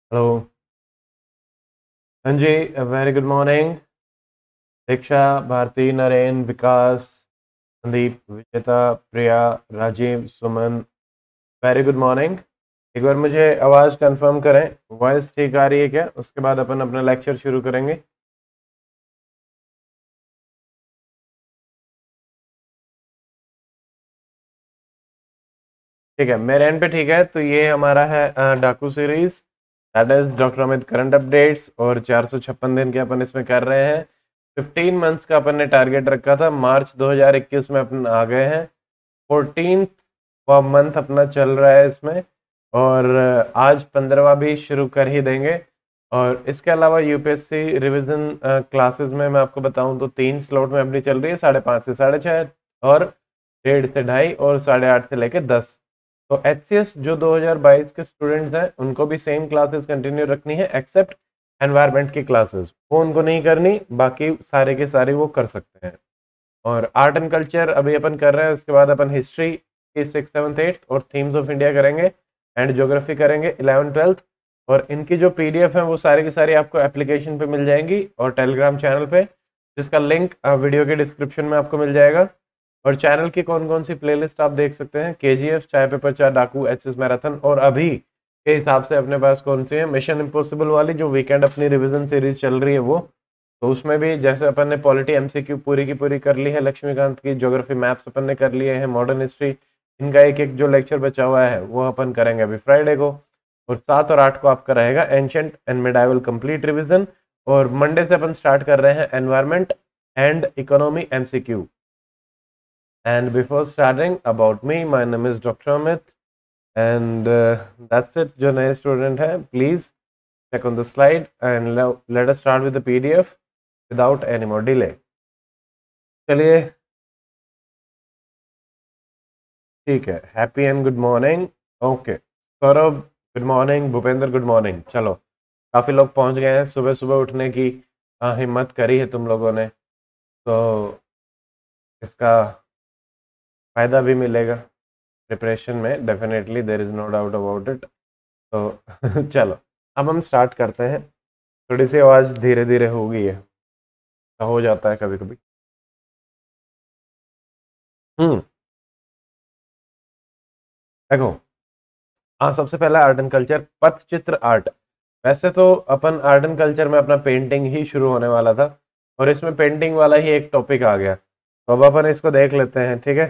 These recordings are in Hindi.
हेलो। हाँ जी। Very good morning. Diksha, Bharti, Naren, Vikas, Sandeep, Vijeta, Priya, Rajeev, Suman. Very good morning. एक बार मुझे आवाज़ कंफर्म करें, वॉइस ठीक आ रही है क्या? उसके बाद अपन अपना लेक्चर शुरू करेंगे। ठीक है, मेरे एंड पे ठीक है। तो ये हमारा है डाकू series, that is doctor Amit current updates, और 456 दिन के अपन इसमें कर रहे हैं। 15 मंथ्स का अपन ने टारगेट रखा था। मार्च 2021 में अपन आ गए हैं। 14th मंथ अपना चल रहा है इसमें, और आज 15वां भी शुरू कर ही देंगे। और इसके अलावा यूपीएससी रिवीजन क्लासेस में मैं आपको बताऊं तो 3 स्लॉट में अपनी चल रही है, 5:30 से 6:30, और 1:30 से 2:30, और 8:30 से लेकर 10। तो एचसीएस जो 2022 के स्टूडेंट्स हैं उनको भी सेम क्लासेस कंटिन्यू रखनी है, एक्सेप्ट एनवायरनमेंट की क्लासेस वो उनको नहीं करनी, बाकी सारे के सारे वो कर सकते हैं। और आर्ट एंड कल्चर अभी अपन कर रहे हैं, उसके बाद अपन हिस्ट्री की 6th, 7th, 8th और थीम्स ऑफ इंडिया करेंगे, एंड ज्योग्राफी करेंगे 11th, 12th। और इनकी जो पीडीएफ है वो सारी की सारी आपको एप्लीकेशन पे मिल जाएंगी और टेलीग्राम चैनल पे, जिसका लिंक वीडियो के डिस्क्रिप्शन में आपको मिल जाएगा। और चैनल की कौन कौन सी प्लेलिस्ट आप देख सकते हैं, केजीएफ, चाय पेपर चाय, डाकू, एचएस मैराथन, और अभी के हिसाब से अपने पास कौन सी है, मिशन इम्पॉसिबल वाली जो वीकेंड अपनी रिवीजन सीरीज चल रही है वो। तो उसमें भी जैसे अपन ने पॉलिटी एमसीक्यू पूरी की पूरी कर ली है, लक्ष्मीकांत की ज्योग्राफी मैप्स अपन ने कर लिए हैं, मॉडर्न हिस्ट्री, इनका एक एक जो लेक्चर बचा हुआ है वो अपन करेंगे अभी फ्राइडे को। और 7 और 8 को आपका रहेगा ancient and medieval complete revision. और मंडे से अपन स्टार्ट कर रहे हैं environment and economy MCQ. And before starting about me, my name is doctor Amit, and that's it. जो नए स्टूडेंट है please check on the slide and let us start with the PDF without any more delay. चलिए, ठीक है। Happy and good morning. Okay, Saurabh good morning, Bhupendra good morning. चलो, काफ़ी लोग पहुंच गए हैं। सुबह सुबह उठने की हिम्मत करी है तुम लोगों ने, तो इसका फ़ायदा भी मिलेगा प्रिपरेशन में, definitely, there is no doubt about it. तो चलो, अब हम स्टार्ट करते हैं। थोड़ी सी आवाज़ धीरे धीरे हो गई है, तो हो जाता है कभी कभी। हम्म देखो, हाँ, सबसे पहला art and culture, Pattachitra art. वैसे तो अपन आर्ट एंड कल्चर में अपना पेंटिंग ही शुरू होने वाला था, और इसमें पेंटिंग वाला ही एक टॉपिक आ गया, तो अब अपन इसको देख लेते हैं। ठीक है।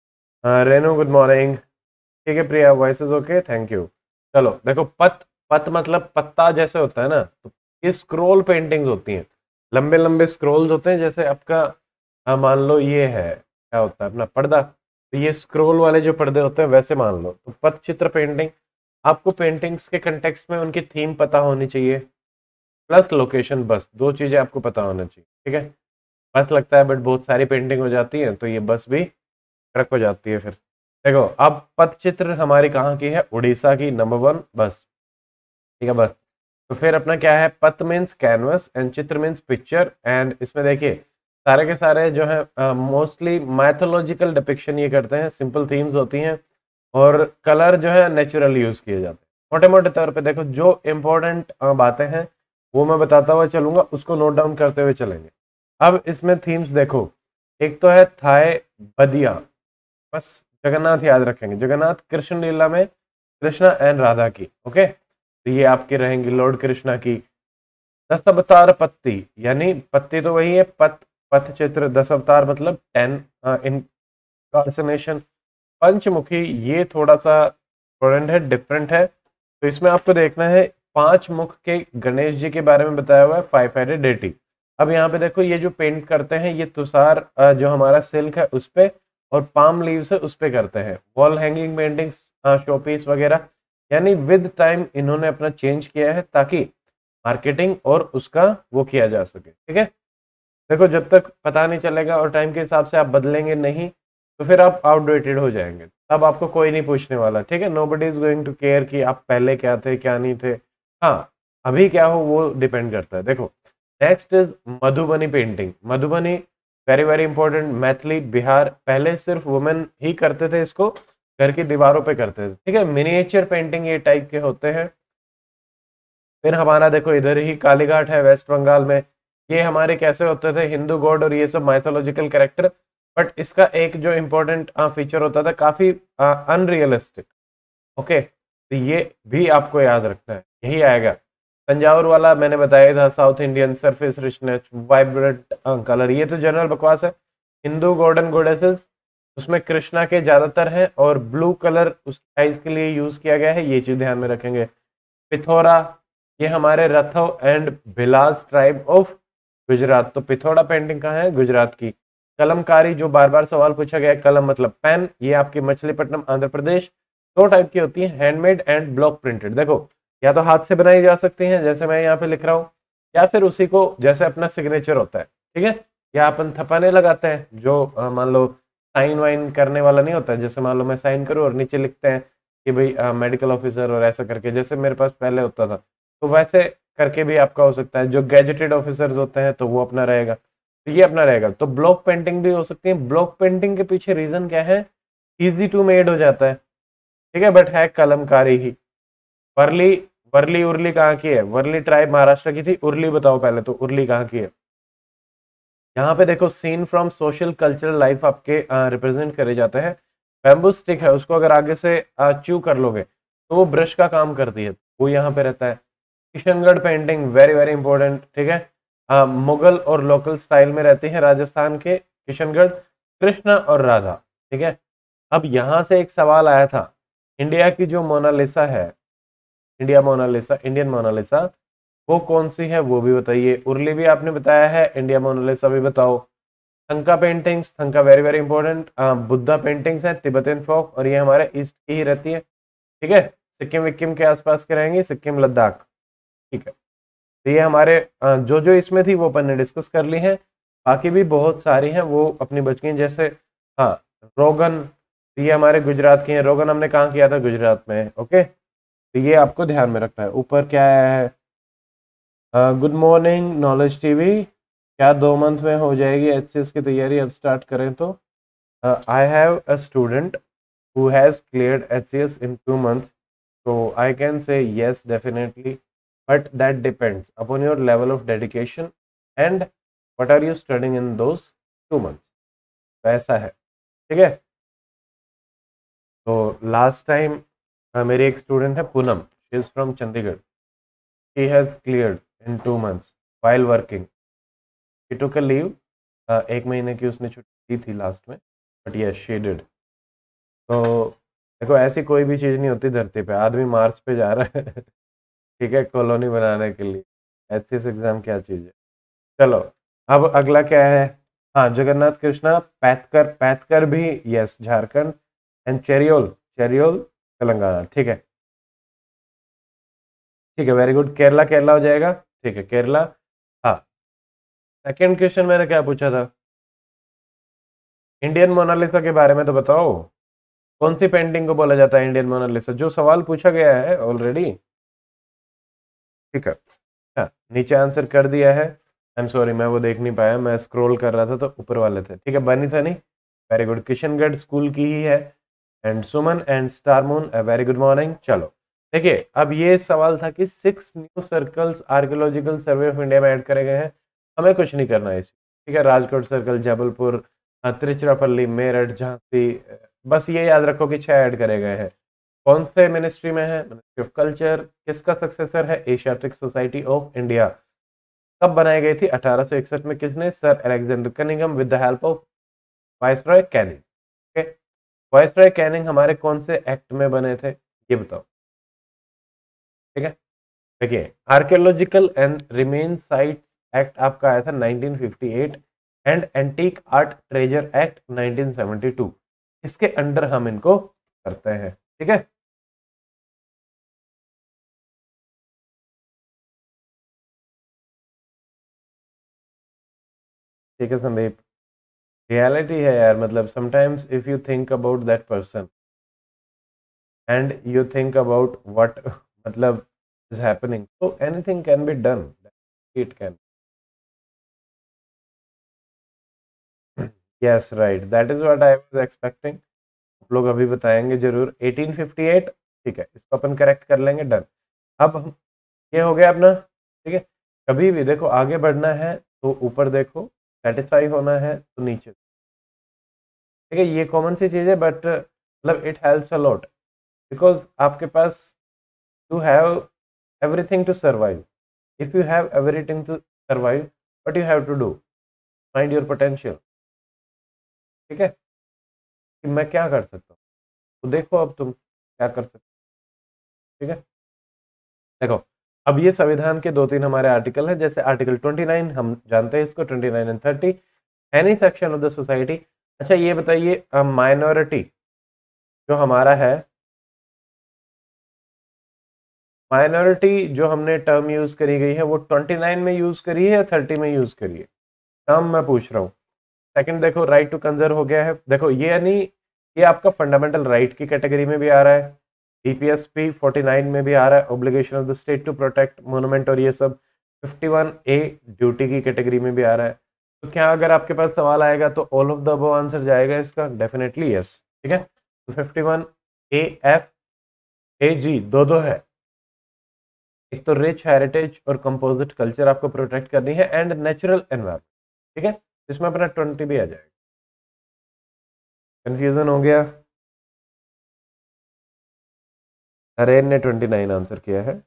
Renu good morning. ठीक है Priya, voice is okay, thank you. चलो देखो, पत पत मतलब पत्ता जैसे होता है ना, तो ये स्क्रोल पेंटिंग्स होती हैं, लंबे लंबे स्क्रोल्स होते हैं। जैसे आपका मान लो ये है, क्या होता है अपना पर्दा, तो ये स्क्रोल वाले जो पर्दे होते हैं वैसे मान लो। तो पथचित्र पेंटिंग, आपको पेंटिंग्स के कंटेक्स्ट में उनकी थीम पता होनी चाहिए, प्लस लोकेशन, बस 2 चीजें आपको पता होना चाहिए। ठीक है। बस लगता है, बट बहुत सारी पेंटिंग हो जाती है तो ये बस भी क्रक हो जाती है फिर। देखो, अब पथचित्र हमारी कहाँ की है? उड़ीसा की, नंबर 1, बस। ठीक है, बस। तो फिर अपना क्या है? पथ मीन्स कैनवस एंड चित्र मीन्स पिक्चर। एंड इसमें देखिए, सारे के सारे जो है मोस्टली मैथोलॉजिकल डिपिक्शन ये करते हैं, सिंपल थीम्स होती हैं, और कलर जो है नेचुरल यूज किए जाते हैं। मोटे मोटे तौर पे देखो, जो इंपॉर्टेंट बातें हैं वो मैं बताता हुआ चलूंगा, उसको नोट डाउन करते हुए चलेंगे। अब इसमें थीम्स देखो, एक तो है थाई बदिया, बस जगन्नाथ याद रखेंगे, जगन्नाथ कृष्ण लीला में कृष्णा एंड राधा की। ओके, तो ये आपकी रहेंगी लॉर्ड कृष्णा की। 10 अवतार पत्ती, यानी पत्ती तो वही है, पथ, पथ चित्र, 10 अवतार मतलब 10 इनकार्नेशन। पंचमुखी, ये थोड़ा सा इंपॉर्टेंट है, डिफरेंट है। तो इसमें आपको देखना है, 5 मुख के गणेश जी के बारे में बताया हुआ है, 5 हेडेड डेटी। अब यहाँ पे देखो, ये जो पेंट करते हैं ये तुषार जो हमारा सिल्क है उस पे, और पाम लीव्स है उस पे करते हैं। वॉल हैंगिंग पेंटिंग्स, शोपीस वगैरह, यानी विद टाइम इन्होंने अपना चेंज किया है ताकि मार्केटिंग और उसका वो किया जा सके। ठीक है। देखो, जब तक पता नहीं चलेगा और टाइम के हिसाब से आप बदलेंगे नहीं, तो फिर आप आउटडेटेड हो जाएंगे, तब आपको कोई नहीं पूछने वाला। ठीक है। Nobody is going to care कि आप पहले क्या थे क्या नहीं थे। हाँ, अभी क्या हो वो डिपेंड करता है। देखो, next is Madhubani painting. Madhubani very very important, Maithili, Bihar. पहले सिर्फ वुमेन ही करते थे इसको, घर की दीवारों पे करते थे। ठीक है। मिनिएचर पेंटिंग ये टाइप के होते हैं, फिर हमारा देखो इधर ही कालीघाट है वेस्ट बंगाल में। ये हमारे कैसे होते थे, हिंदू गॉड और ये सब माइथोलॉजिकल कैरेक्टर, बट इसका एक जो इम्पोर्टेंट फीचर होता था, काफी अनरियलिस्टिक। ओके, तो ये भी आपको याद रखना है, यही आएगा। तंजावुर वाला मैंने बताया था, South Indian, surface richness, vibrant colour, ये तो जनरल बकवास है। हिंदू गॉड गॉडेसेस, उसमें कृष्णा के ज्यादातर हैं और ब्लू कलर उसकी आइज के लिए यूज किया गया है, ये चीज ध्यान में रखेंगे। पिथौरा, ये हमारे Rathwa and Bhilala tribe of Gujarat. तो पिथौरा पेंटिंग कहाँ है, गुजरात की। कलमकारी, जो बार बार सवाल पूछा गया है, कलम मतलब पेन, ये आपकी मछलीपट्टनम आंध्र प्रदेश। दो टाइप की होती है, हैंडमेड एंड ब्लॉक प्रिंटेड। देखो, या तो हाथ से बनाई जा सकती हैं जैसे मैं यहाँ पे लिख रहा हूँ, या फिर उसी को जैसे अपना सिग्नेचर होता है, ठीक है, या अपन थपाने लगाते हैं, जो मान लो साइन वाइन करने वाला नहीं होता है, जैसे मान लो मैं साइन करूँ और नीचे लिखते हैं कि भाई मेडिकल ऑफिसर, और ऐसा करके जैसे मेरे पास पहले होता था, तो वैसे करके भी आपका हो सकता है। जो गैजेटेड ऑफिसर्स होते हैं तो वो अपना रहेगा, तो ये अपना रहेगा। तो ब्लॉक पेंटिंग भी हो सकती है। ब्लॉक पेंटिंग के पीछे रीजन क्या है, इजी टू मेड हो जाता है, ठीक है, बट है कलमकारी ही। वर्ली, वर्ली उर्ली कहाँ की है, वर्ली ट्राइब महाराष्ट्र की थी। उर्ली बताओ पहले तो, उर्ली कहाँ की है। यहाँ पे देखो, scene from social cultural life आपके रिप्रेजेंट करे जाते हैं। बैम्बू स्टिक है, उसको अगर आगे से च्यू कर लोगे तो वो ब्रश का काम करती है, वो यहाँ पे रहता है। Kishangarh painting very very important, ठीक है, मुगल और लोकल स्टाइल में रहती है राजस्थान के किशनगढ़। कृष्ण और राधा, ठीक है। अब यहाँ से एक सवाल आया था, इंडिया की जो मोनालिसा है, इंडिया मोनालिसा, इंडियन मोनालिसा, वो कौन सी है वो भी बताइए। उर्ली भी आपने बताया है, इंडिया मोनालिसा भी बताओ। Thangka paintings, Thangka very very important. Buddha paintings है, तिब्बतन फोक, और ये हमारे ईस्ट की ही रहती है, ठीक है। सिक्किम विक्किम के आसपास के रहेंगे, सिक्किम लद्दाख, ठीक है। तो ये हमारे जो जो इसमें थी वो अपन ने डिस्कस कर ली है। बाकी भी बहुत सारी हैं, वो अपनी बच गई। जैसे हाँ, रोगन, तो ये हमारे गुजरात की है। रोगन हमने कहाँ किया था, गुजरात में, ओके। तो ये आपको ध्यान में रखना है। ऊपर क्या आया है, गुड मॉर्निंग नॉलेज टीवी, क्या 2 मंथ में हो जाएगी एचसीएस की तैयारी, अब स्टार्ट करें तो। I have a student who has cleared HCS in 2 months, so I can say yes definitely, but that depends upon your level of dedication and what are you studying in those 2 months। तो ऐसा है, ठीक है। तो लास्ट टाइम मेरी एक स्टूडेंट है Poonam, she is from Chandigarh, she has cleared in 2 months while working, she took a leave, 1 महीने की उसने छुट्टी दी थी लास्ट में, बट यस शी डिड। तो देखो, ऐसी कोई भी चीज़ नहीं होती धरती पे, आदमी मार्स पे जा रहा है ठीक है, कॉलोनी बनाने के लिए। एचसीएस एग्जाम क्या चीज़ है। चलो, अब अगला क्या है, हाँ, जगन्नाथ कृष्णा पैथकर, पैथकर भी यस झारखंड, एंड चेरियोल, चेरियोल तेलंगाना, ठीक है, ठीक है, वेरी गुड। केरला, केरला हो जाएगा, ठीक है, केरला। हाँ, सेकेंड क्वेश्चन मैंने क्या पूछा था, इंडियन मोनालिसा के बारे में तो बताओ, कौन सी पेंटिंग को बोला जाता है इंडियन मोनालिसा, जो सवाल पूछा गया है ऑलरेडी, ठीक है। हाँ, नीचे आंसर कर दिया है। आई एम सॉरी, मैं वो देख नहीं पाया, मैं स्क्रॉल कर रहा था तो ऊपर वाले थे, ठीक है, बनी था नहीं। वेरी गुड, किशनगढ़ स्कूल की ही है। And Suman and star moon, very good morning. चलो देखिए, अब ये सवाल था कि 6 new circles archaeological survey of India में ऐड करे गए हैं, हमें कुछ नहीं करना है इसे, ठीक है। राजकोट सर्कल, जबलपुर, तिरुचिरापल्ली, मेरठ, झांसी, बस ये याद रखो कि 6 ऐड करे गए हैं। कौन से मिनिस्ट्री में है, मिनिस्ट्री ऑफ कल्चर। किसका सक्सेसर है, एशियाटिक सोसाइटी ऑफ इंडिया। कब बनाई गई थी, 1861 में। किसने, sir Alexander Cunningham with the help of viceroy Canning, okay. Viceroy Canning हमारे कौन से एक्ट में बने थे, ये बताओ, ठीक है। देखिए, archaeological and remain sites act आपका आया था 1958, and antique art treasure act 1972, इसके अंडर हम इनको करते हैं, ठीक है। ठीक है संदीप, रियलिटी है यार, मतलब sometimes if you think about that person and you think about what मतलब इज हैपनिंग, तो anything can be done, it can. Yes right, that is what I was expecting. आप लोग अभी बताएंगे जरूर। 1858, ठीक है, इसको अपन करेक्ट कर लेंगे, डन। अब ये हो गया अपना, ठीक है। कभी भी देखो आगे बढ़ना है तो ऊपर देखो, सेटिस्फाई होना है तो नीचे, ठीक है। ये कॉमन सी चीज है, बट मतलब it helps a lot, because आपके पास you have everything to survive. If you have everything to survive, what you have to do, find your potential, ठीक है, कि मैं क्या कर सकता हूँ, तो देखो अब तुम क्या कर सकते हो, ठीक है। देखो अब ये संविधान के 2-3 हमारे आर्टिकल हैं, जैसे आर्टिकल 29 हम जानते हैं इसको, 29 and 30, any section of the society. अच्छा ये बताइए, माइनॉरिटी जो हमारा है, माइनॉरिटी जो हमने टर्म यूज करी गई है वो 29 में यूज करी है या 30 में यूज करी है, टर्म मैं पूछ रहा हूँ। सेकंड देखो, राइट टू कंजर्व हो गया है, देखो ये यानी ये आपका फंडामेंटल राइट की कैटेगरी में भी आ रहा है, डीपीएसपी 49 में भी आ रहा है, obligation of the state to protect monument और ये सब 51A ड्यूटी की कैटेगरी में भी आ रहा है। तो क्या अगर आपके पास सवाल आएगा तो all of the above answer जाएगा इसका, डेफिनेटली यस, ठीक है। तो 51A F A G दो दो है, एक तो रिच हेरिटेज और कंपोजिट कल्चर आपको प्रोटेक्ट करनी है, एंड नेचुरल एनवायरमेंट, ठीक है। इसमें अपना 20 भी आ जाएगा। कंफ्यूजन हो गया? नरेन ने 29 आंसर किया है,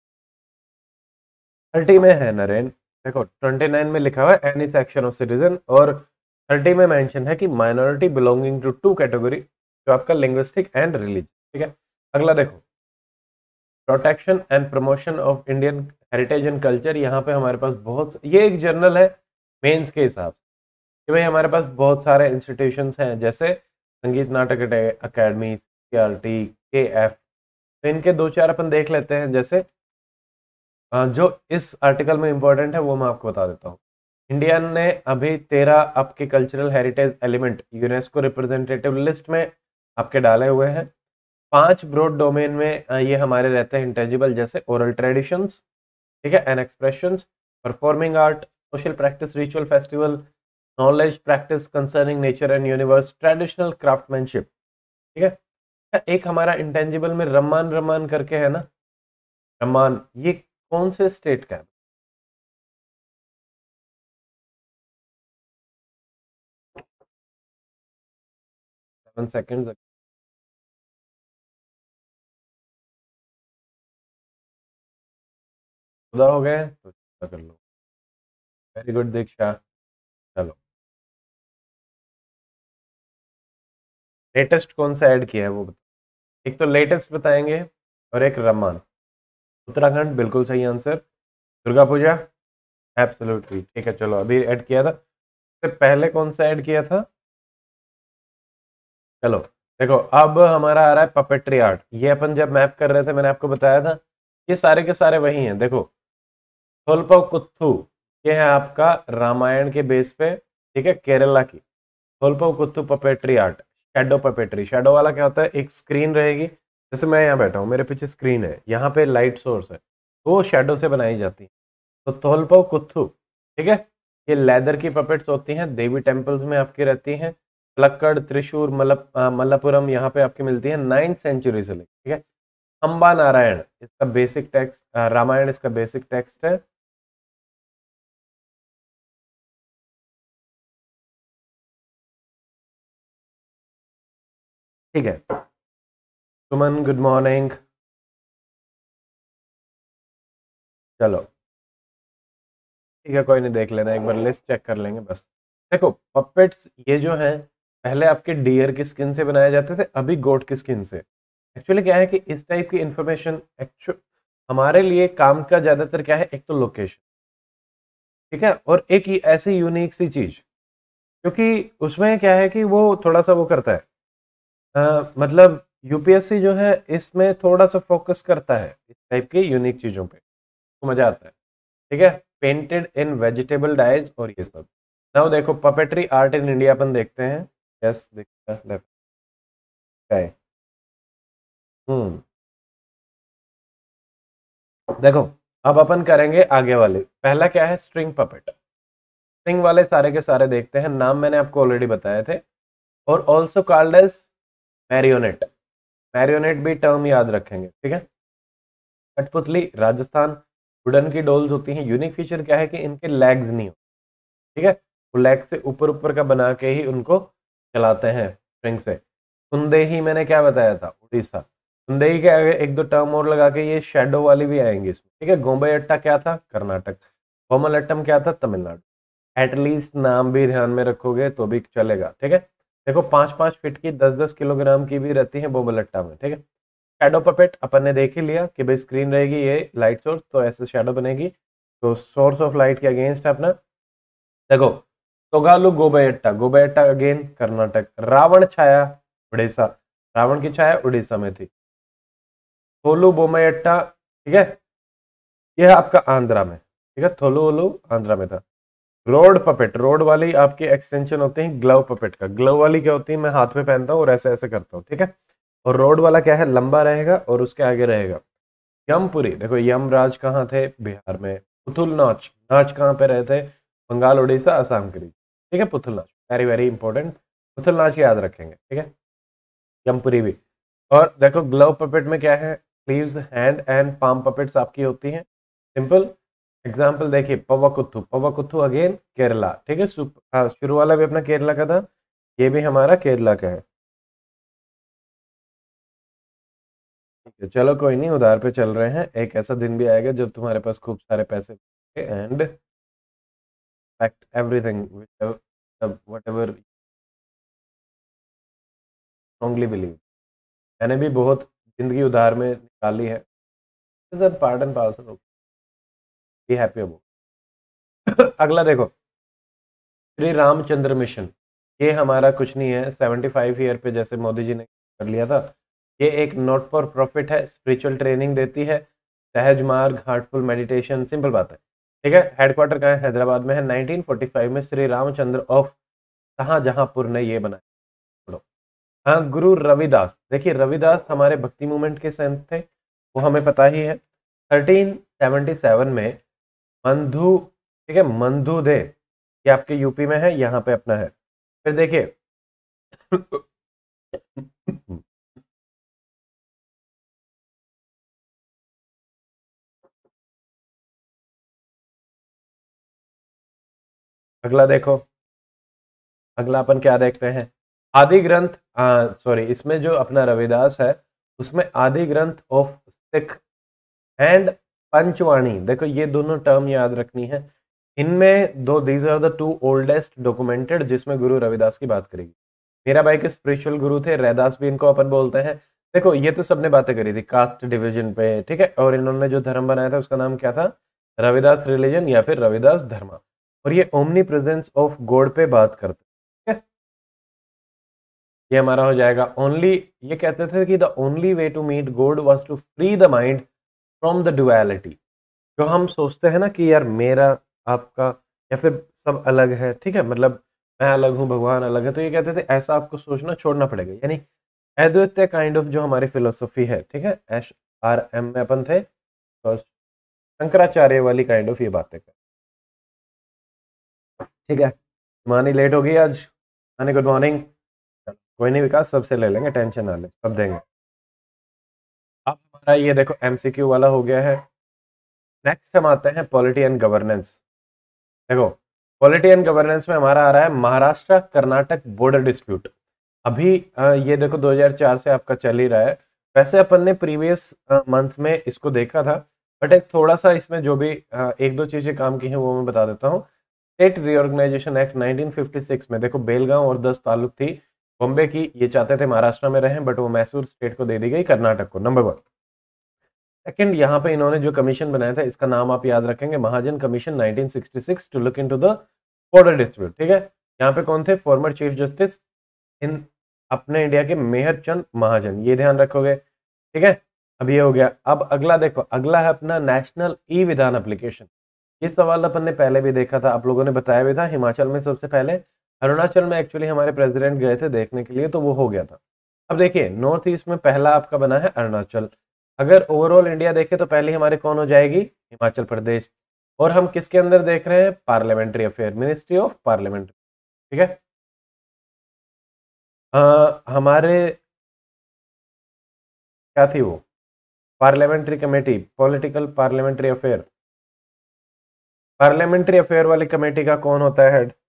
30 में है नरेन। देखो 29 में लिखा हुआ है एनी सेक्शन ऑफ सिटीजन, और 30 में मेंशन है कि माइनॉरिटी बिलोंगिंग टू 2 कैटेगरी, जो आपका लिंग्विस्टिक एंड रिलीजन, ठीक है। अगला देखो, protection and promotion of Indian heritage and culture. यहाँ पे हमारे पास बहुत, ये एक जर्नल है मेंस के हिसाब से कि भाई हमारे पास बहुत सारे इंस्टीट्यूशंस हैं, जैसे संगीत नाटक अकेडमी, CRT, KF। तो इनके 2-4 अपन देख लेते हैं, जैसे जो इस आर्टिकल में इंपॉर्टेंट है वो मैं आपको बता देता हूँ। इंडिया ने अभी 13 आपके cultural heritage element UNESCO representative list में आपके डाले हुए हैं। 5 ब्रॉड डोमेन में ये हमारे रहते हैं इंटेंजिबल, जैसे ओरल ट्रेडिशंस, ठीक है, and expressions, performing art, social practice, ritual festival, knowledge practice concerning nature and universe, traditional craftsmanship, ठीक है। एक हमारा इंटेंजिबल में रम्मान रम्मान करके है ना, रम्मान, ये कौन से स्टेट का है? 7 सेकंड्स खुदा हो गए तो चिंता कर लो। वेरी गुड दीक्षा। चलो लेटेस्ट कौन सा ऐड किया है वो बताओ। एक तो लेटेस्ट बताएंगे और एक रम्मान। उत्तराखंड बिल्कुल सही आंसर। दुर्गा पूजा एब्सोल्युटली, ठीक है। चलो अभी ऐड किया था, उससे पहले कौन सा ऐड किया था? चलो देखो अब हमारा आ रहा है पपेट्री आर्ट। ये अपन जब मैप कर रहे थे मैंने आपको बताया था, ये सारे के सारे वही हैं। देखो थोलपाव कुत्थू, ये है आपका रामायण के बेस पे, ठीक है, केरला की। Tholpavakoothu puppetry art, shadow puppetry. Shadow वाला क्या होता है, एक स्क्रीन रहेगी, जैसे मैं यहाँ बैठा हूँ, मेरे पीछे स्क्रीन है, यहाँ पे लाइट सोर्स है, तो वो शेडो से बनाई जाती है। तो थोलपाव कुत्थू, ठीक है, ये लेदर की पपेट्स होती हैं, देवी टेम्पल्स में आपकी रहती हैं। पलक्कड़, त्रिशूर, मल्लापुरम यहाँ पे आपकी मिलती है 9th सेंचुरी से लेकर, ठीक है। अंबा नारायण इसका बेसिक टेक्स्ट, रामायण इसका बेसिक टेक्स्ट है। ठीक है, सुमन गुड मॉर्निंग। चलो ठीक है, कोई नहीं, देख लेना एक बार, लिस्ट चेक कर लेंगे बस। देखो पपेट्स ये जो हैं, पहले आपके डियर की स्किन से बनाए जाते थे, अभी गोट की स्किन से। एक्चुअली क्या है कि इस टाइप की इंफॉर्मेशन एक्चुअल हमारे लिए काम का ज्यादातर क्या है, एक तो लोकेशन, ठीक है, और एक ही ऐसी यूनिक सी चीज, क्योंकि उसमें क्या है कि वो थोड़ा सा वो करता है, मतलब यूपीएससी जो है इसमें थोड़ा सा फोकस करता है इस टाइप की यूनिक चीजों पे, तो मजा आता है, ठीक है। पेंटेड इन वेजिटेबल डाइज और ये सब। नाउ देखो पपेट्री आर्ट इन इंडिया अपन देखते हैं। यस देखते हैं, लेफ्ट है। हम्म, देखो अब अपन करेंगे आगे वाले। पहला क्या है, स्ट्रिंग पपेट। स्ट्रिंग वाले सारे के सारे देखते हैं, नाम मैंने आपको ऑलरेडी बताए थे। और also called as marionette. Marionette भी टर्म याद रखेंगे, ठीक है। कठपुतली राजस्थान, वुडन की डॉल्स होती हैं, यूनिक फीचर क्या है कि इनके लेग्स नहीं होते, ठीक है, वो लेग से ऊपर ऊपर का बना के ही उनको चलाते हैं स्प्रिंग से। कुंदेही मैंने क्या बताया था, उड़ीसा। कुंदेही के आगे एक दो टर्म और लगा के ये शेडो वाली भी आएंगी इसमें, ठीक है। गोम्बैयट्टा क्या था, कर्नाटक। कोमलट्टम क्या था, तमिलनाडु। एटलीस्ट नाम भी ध्यान में रखोगे तो भी चलेगा, ठीक है। देखो 5-5 फीट की 10-10 किलोग्राम की भी रहती है बोमलट्टा में, ठीक है। शैडो पपेट अपन ने देख ही लिया कि भाई स्क्रीन रहेगी ये लाइट सोर्स, तो ऐसे शैडो बनेगी, तो सोर्स ऑफ लाइट के अगेंस्ट है अपना। देखो तोगालू गोबैयट्टा, गोबैयट्टा अगेन कर्नाटक। रावण छाया उड़ीसा, रावण की छाया उड़ीसा में थी। थोलू बोमयट्टा, ठीक है, यह आपका आंध्रा में, ठीक है, थोलू ओलू आंध्रा में था। रोड पपेट, रोड वाली आपकी एक्सटेंशन होती है ग्लव पपेट का। ग्लव वाली क्या होती है, मैं हाथ में पहनता हूँ और ऐसे ऐसे करता हूँ, ठीक है। और रोड वाला क्या है, लंबा रहेगा और उसके आगे रहेगा। यमपुरी, देखो यमराज कहाँ थे, बिहार में। पुतुल नाच, नाच कहाँ पे रहे थे, बंगाल, उड़ीसा, असम के बीच, ठीक है। पुतुल नाच वेरी वेरी इंपॉर्टेंट, पुतुल नाच याद रखेंगे, ठीक है। यमपुरी भी। और देखो ग्लव पपेट में क्या है, sleeves, hand and palm puppets आपकी होती हैं। सिंपल एग्जाम्पल देखिए, पवाकुत्थु, पवाकुत्थु अगेन केरला, ठीक है। हाँ, शुरू वाला भी अपना केरला का था, ये भी हमारा केरला का है, ठीक है। चलो कोई नहीं, उधार पे चल रहे हैं, एक ऐसा दिन भी आएगा जब तुम्हारे पास खूब सारे पैसे and fact everything what ever strongly believe. मैंने भी बहुत जिंदगी उधार में निकाली है, part and parcel, be happy about. अगला देखो, श्री रामचंद्र मिशन। ये हमारा कुछ नहीं है, 75 ईयर पे जैसे मोदी जी ने कर लिया था। ये एक नॉट फॉर प्रॉफिट है, स्पिरिचुअल ट्रेनिंग देती है, सहज मार्ग, हार्टफुल मेडिटेशन, सिंपल बात है, ठीक है। हेडक्वार्टर कहाँ है, हैदराबाद में है। 1945 में श्री रामचंद्र ऑफ शाहजहांपुर ने ये बनाया। छोड़ो। हाँ, गुरु रविदास, देखिए रविदास हमारे भक्ति मूवमेंट के संत थे, वो हमें पता ही है। 1377 में मंधु, ठीक है, मंधु दे, ये आपके यूपी में है, यहाँ पे अपना है। फिर देखिए अगला देखो, अगला अपन क्या देखते हैं, आदि ग्रंथ, सॉरी, इसमें जो अपना रविदास है उसमें आदि ग्रंथ ऑफ सिख एंड पंचवाणी, देखो ये दोनों टर्म याद रखनी है। इनमें दो, these are the two oldest documented जिसमें गुरु रविदास की बात करेगी। मेरा भाई के स्पिरिचुअल गुरु थे, रैदास भी इनको अपन बोलते हैं। देखो ये तो सबने बातें करी थी कास्ट डिवीजन पे, ठीक है, और इन्होंने जो धर्म बनाया था उसका नाम क्या था, रविदास रिलीजन या फिर रविदास धर्म। और ये ओमनी प्रेजेंस ऑफ गॉड पे बात करते हैं, ठीक है। ये हमारा हो जाएगा ओनली, ये कहते थे कि the only way to meet God was to free the mind from the duality. जो हम सोचते हैं ना कि यार मेरा, आपका, या फिर सब अलग है, ठीक है, मतलब मैं अलग हूँ भगवान अलग है, तो ये कहते थे ऐसा आपको सोचना छोड़ना पड़ेगा। यानी अद्वैत काइंड ऑफ जो हमारी फिलोसफी है, ठीक है, SRM में अपन थे, तो शंकराचार्य वाली काइंड ऑफ ये बातें कर, ठीक है। मानी लेट होगी आज, मानी गुड मॉर्निंग। कोई नहीं विकास, सबसे ले लेंगे, टेंशन ना ले, सब देंगे। अब हमारा ये देखो MCQ वाला हो गया है। नेक्स्ट हम आते हैं पॉलिटी एंड गवर्नेंस। देखो पॉलिटी एंड गवर्नेंस में हमारा आ रहा है महाराष्ट्र कर्नाटक बॉर्डर डिस्प्यूट। अभी ये देखो 2004 से आपका चल ही रहा है। वैसे अपन ने प्रीवियस मंथ में इसको देखा था, बट एक थोड़ा सा इसमें जो भी एक दो चीजें काम की हैं वो मैं बता देता हूँ। स्टेट रीऑर्गेनाइजेशन एक्ट 1956 में देखो बेलगांव और 10 तालुक थी बॉम्बे की, ये चाहते थे महाराष्ट्र में रहें, बट वो मैसूर स्टेट को दे दी गई, कर्नाटक को, नंबर 1। सेकंड, यहाँ पे इन्होंने जो कमीशन बनाया था इसका नाम आप याद रखेंगे, Mahajan commission 1966 to look into the border dispute, ठीक है। यहाँ पे कौन थे, फॉर्मर चीफ जस्टिस इन अपने इंडिया के मेहर चंद महाजन, ये ध्यान रखोगे, ठीक है। अब ये हो गया। अब अगला देखो, अगला है अपना नेशनल ई विधान एप्लीकेशन। ये सवाल अपन ने पहले भी देखा था, आप लोगों ने बताया भी था, हिमाचल में सबसे पहले, अरुणाचल में एक्चुअली हमारे प्रेसिडेंट गए थे देखने के लिए, तो वो हो गया था। अब देखिए नॉर्थ ईस्ट में पहला आपका बना है अरुणाचल। अगर ओवरऑल इंडिया देखे तो पहली हमारे कौन हो जाएगी, हिमाचल प्रदेश। और हम किसके अंदर देख रहे हैं, parliamentary affair, ministry of parliamentary, ठीक है। हमारे क्या थी वो, parliamentary committee, political parliamentary affair, parliamentary affair वाली कमेटी का कौन होता है हेड?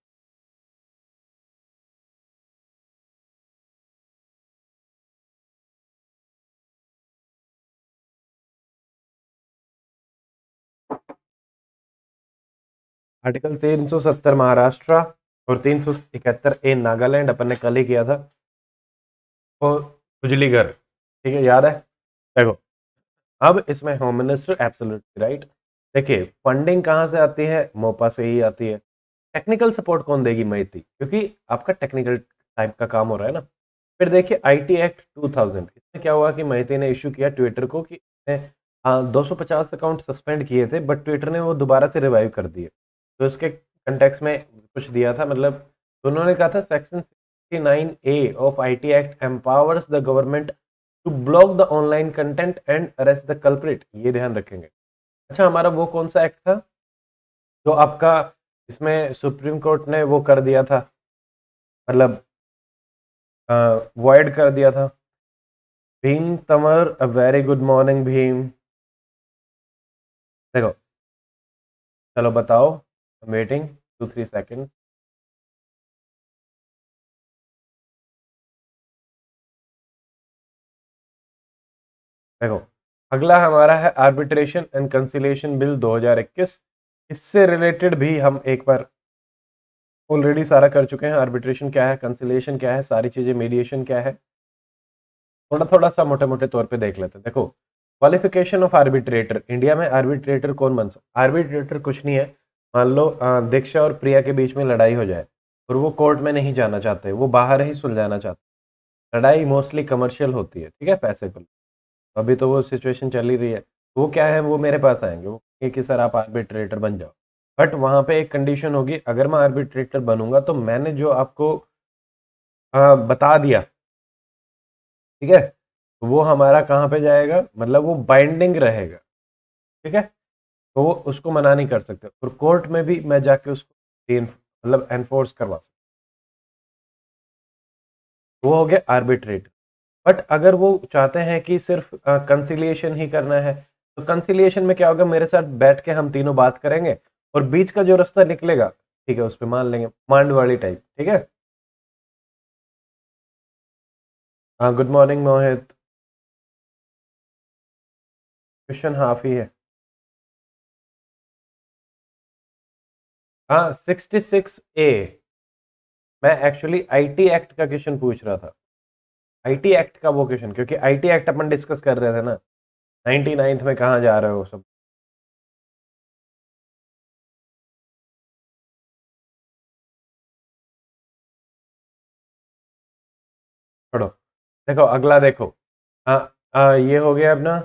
आर्टिकल 370 महाराष्ट्र और 371 नागालैंड, अपन ने कल ही किया था। और खुजलीगर, ठीक है, याद है? देखो, अब इसमें होम मिनिस्टर एब्सोल्युटली राइट। देखिए, फंडिंग कहाँ से आती है? मोपा से ही आती है। टेक्निकल सपोर्ट कौन देगी? मैती, क्योंकि आपका टेक्निकल टाइप का काम हो रहा है ना। फिर देखिए आईटी एक्ट 2000, इसमें क्या हुआ कि मैती ने इशू किया ट्विटर को कि 250 अकाउंट सस्पेंड किए थे, बट ट्विटर ने वो दोबारा से रिवाइव कर दिए। तो इसके कंटेक्स्ट में कुछ दिया था, मतलब तो उन्होंने कहा था section 69A of IT act empowers the government to block the online content and arrest the culprit, ये ध्यान रखेंगे। अच्छा, हमारा वो कौन सा एक्ट था जो आपका इसमें सुप्रीम कोर्ट ने वो कर दिया था, मतलब वॉइड कर दिया था? Bhim Tanwar, a very good morning Bhim. देखो, चलो बताओ, वेटिंग 2-3 सेकेंड। देखो, अगला हमारा है आर्बिट्रेशन एंड कंसिलिएशन बिल 2021। इससे रिलेटेड भी हम एक बार ऑलरेडी सारा कर चुके हैं। आर्बिट्रेशन क्या है, कंसिलिएशन क्या है, सारी चीजें, मीडिएशन क्या है, थोड़ा थोड़ा सा मोटे मोटे तौर पे देख लेते हैं। देखो, क्वालिफिकेशन ऑफ आर्बिट्रेटर, इंडिया में आर्बिट्रेटर कौन बन सकता? आर्बिट्रेटर कुछ नहीं है, मान लो दीक्षा और प्रिया के बीच में लड़ाई हो जाए और वो कोर्ट में नहीं जाना चाहते, वो बाहर ही सुलझाना चाहते। लड़ाई मोस्टली कमर्शियल होती है, ठीक है, पैसे को। अभी तो वो सिचुएशन चल ही रही है। वो क्या है, वो मेरे पास आएंगे, वो कहेंगे कि सर आप आर्बिट्रेटर बन जाओ। बट वहां पे एक कंडीशन होगी, अगर मैं आर्बिट्रेटर बनूंगा तो मैंने जो आपको बता दिया, ठीक है, तो वो हमारा कहाँ पे जाएगा, मतलब वो बाइंडिंग रहेगा, ठीक है, तो वो उसको मना नहीं कर सकते और कोर्ट में भी मैं जाके उसको मतलब एनफोर्स करवा सकता। वो हो गया आर्बिट्रेटर। बट अगर वो चाहते हैं कि सिर्फ कंसिलिएशन ही करना है, तो कंसिलिएशन में क्या होगा, मेरे साथ बैठ के हम तीनों बात करेंगे और बीच का जो रास्ता निकलेगा, ठीक है, उस पर मान लेंगे, मांड वाली टाइप, ठीक है। हाँ, good morning Mohit. Question half ही है। हाँ, 66A। मैं एक्चुअली आईटी एक्ट का क्वेश्चन पूछ रहा था, आईटी एक्ट का वो क्वेश्चन, क्योंकि आईटी एक्ट अपन डिस्कस कर रहे थे ना। 99th में कहाँ जा रहे हो सब? पढ़ो। देखो, अगला देखो। ये हो गया अपना।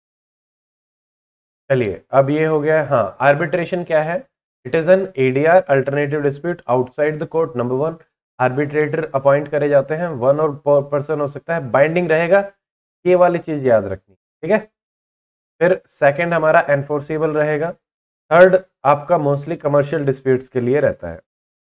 चलिए, अब ये हो गया। हाँ, आर्बिट्रेशन क्या है? It is an ADR, alternative dispute outside the court. Number one, arbitrator appoint करे जाते हैं, वन और पर्सन हो सकता है, बाइंडिंग रहेगा, ये वाली चीज याद रखनी, ठीक है। फिर सेकंड हमारा एनफोर्सेबल रहेगा। थर्ड आपका मोस्टली कमर्शियल डिस्प्यूट्स के लिए रहता है,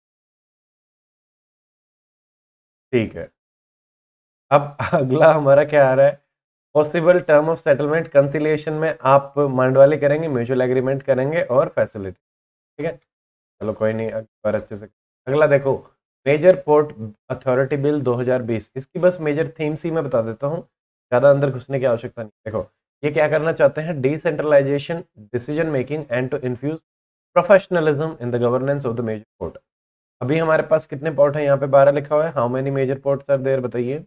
ठीक है। अब अगला हमारा क्या आ रहा है? Possible term of settlement, conciliation में आप मंडवाली करेंगे, म्यूचुअल एग्रीमेंट करेंगे और फैसिलिटी, ठीक है। चलो कोई नहीं, और अच्छे से। अगला देखो, मेजर पोर्ट अथॉरिटी बिल 2020। इसकी बस मेजर थीम्स ही मैं बता देता हूँ, ज़्यादा अंदर घुसने की आवश्यकता नहीं। देखो, ये क्या करना चाहते हैं? Decentralisation, decision making and to infuse professionalism in the governance of the major port. अभी हमारे पास कितने पोर्ट हैं? यहाँ पे 12 लिखा हुआ है। How many major ports are there, बताइए।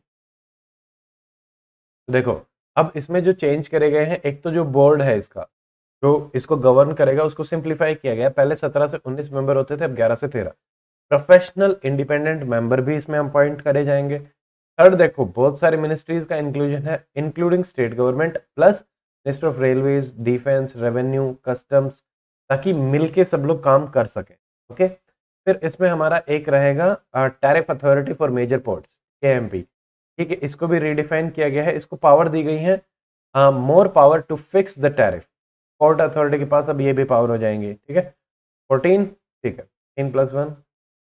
तो देखो, अब इसमें जो चेंज करे गए हैं, एक तो जो बोर्ड है इसका, जो इसको गवर्न करेगा, उसको सिंप्लीफाई किया गया। पहले 17 से 19 मेंबर होते थे, अब 11 से 13। प्रोफेशनल इंडिपेंडेंट मेंबर भी इसमें अपॉइंट करे जाएंगे। थर्ड देखो, बहुत सारे मिनिस्ट्रीज का इंक्लूजन है, including state government plus minister of railways, defence, revenue, customs, ताकि मिलके सब लोग काम कर सके, ओके। फिर इसमें हमारा एक रहेगा tariff authority for major ports, KMP, ठीक है। इसको भी रीडिफाइन किया गया है, इसको पावर दी गई है, more power to fix the tariff. Port authority के पास अब ये भी पावर हो जाएंगे, ठीक है। 14, ठीक है, 3+1।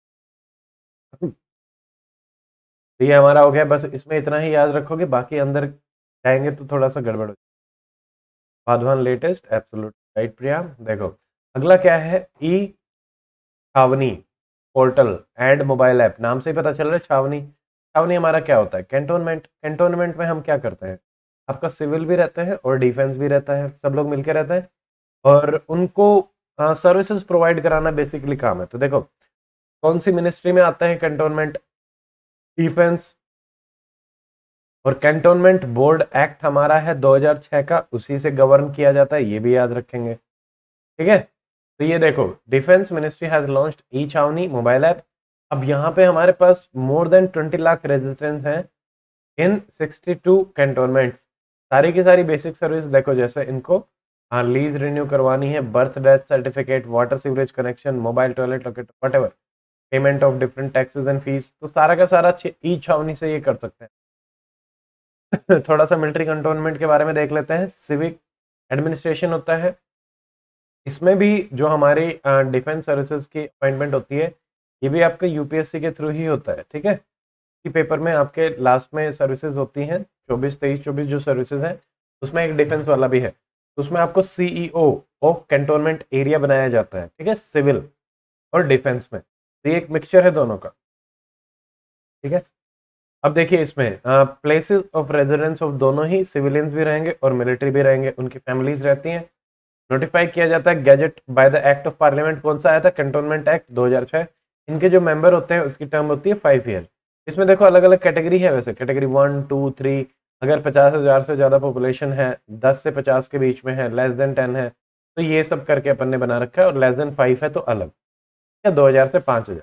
तो ये हमारा हो गया। बस इसमें इतना ही याद रखोगे, बाकी अंदर जाएंगे तो थोड़ा सा गड़बड़ हो। Vadhavan latest absolute right Priya. देखो, अगला क्या है, ई छावनी पोर्टल एंड मोबाइल ऐप। नाम से ही पता चल रहा है छावनी। छावनी हमारा क्या होता है, कैंटोनमेंट। कैंटोनमेंट में हम क्या करते हैं, आपका सिविल भी रहते हैं और डिफेंस भी रहता है, सब लोग मिलकर रहते हैं और उनको सर्विसेज प्रोवाइड कराना बेसिकली काम है। तो देखो कौन सी मिनिस्ट्री में आता है कैंटोनमेंट, डिफेंस। और कैंटोनमेंट बोर्ड एक्ट हमारा है 2006 का, उसी से गवर्न किया जाता है, ये भी याद रखेंगे, ठीक है। तो ये देखो defence ministry has launched e Chhavani mobile app. अब यहाँ पे हमारे पास मोर देन 20 लाख रेजिडेंट्स हैं इन 62 कैंटोनमेंट्स। सारी की सारी बेसिक सर्विस देखो, जैसे इनको लीज रिन्यू करवानी है, birth death certificate, water sewerage connection, mobile toilet locator, what payment of different taxes and fees, तो सारा का सारा ई छावनी से ये कर सकते हैं। थोड़ा सा मिलिट्री कंटोनमेंट के बारे में देख लेते हैं। सिविक एडमिनिस्ट्रेशन होता है, इसमें भी जो हमारी डिफेंस सर्विसेज की अपॉइंटमेंट होती है, ये भी आपका यूपीएससी के थ्रू ही होता है, ठीक है। कि पेपर में आपके लास्ट में सर्विसेज होती हैं 24 जो सर्विसेज हैं, उसमें एक डिफेंस वाला भी है। तो उसमें आपको सीईओ ऑफ कैंटोनमेंट एरिया बनाया जाता है, ठीक है, सिविल और डिफेंस में। तो ये एक मिक्सचर है दोनों का, ठीक है। अब देखिए इसमें प्लेसेस ऑफ रेजिडेंस ऑफ दोनों ही, सिविलियंस भी रहेंगे और मिलिट्री भी रहेंगे, उनकी फैमिलीज रहती हैं। नोटिफाई किया जाता है gazette by the act of parliament. कौन सा आया था, कैंटोनमेंट एक्ट 2006। इनके जो मेंबर होते हैं उसकी टर्म होती है 5 ईयर। इसमें देखो अलग अलग कैटेगरी है, वैसे कैटेगरी 1 2 3। अगर 50,000 से ज़्यादा पॉपुलेशन है, 10 से 50 के बीच में है, लेस देन 10 है, तो ये सब करके अपन ने बना रखा है, और लेस देन 5 है तो अलग, या 2000 से 5000,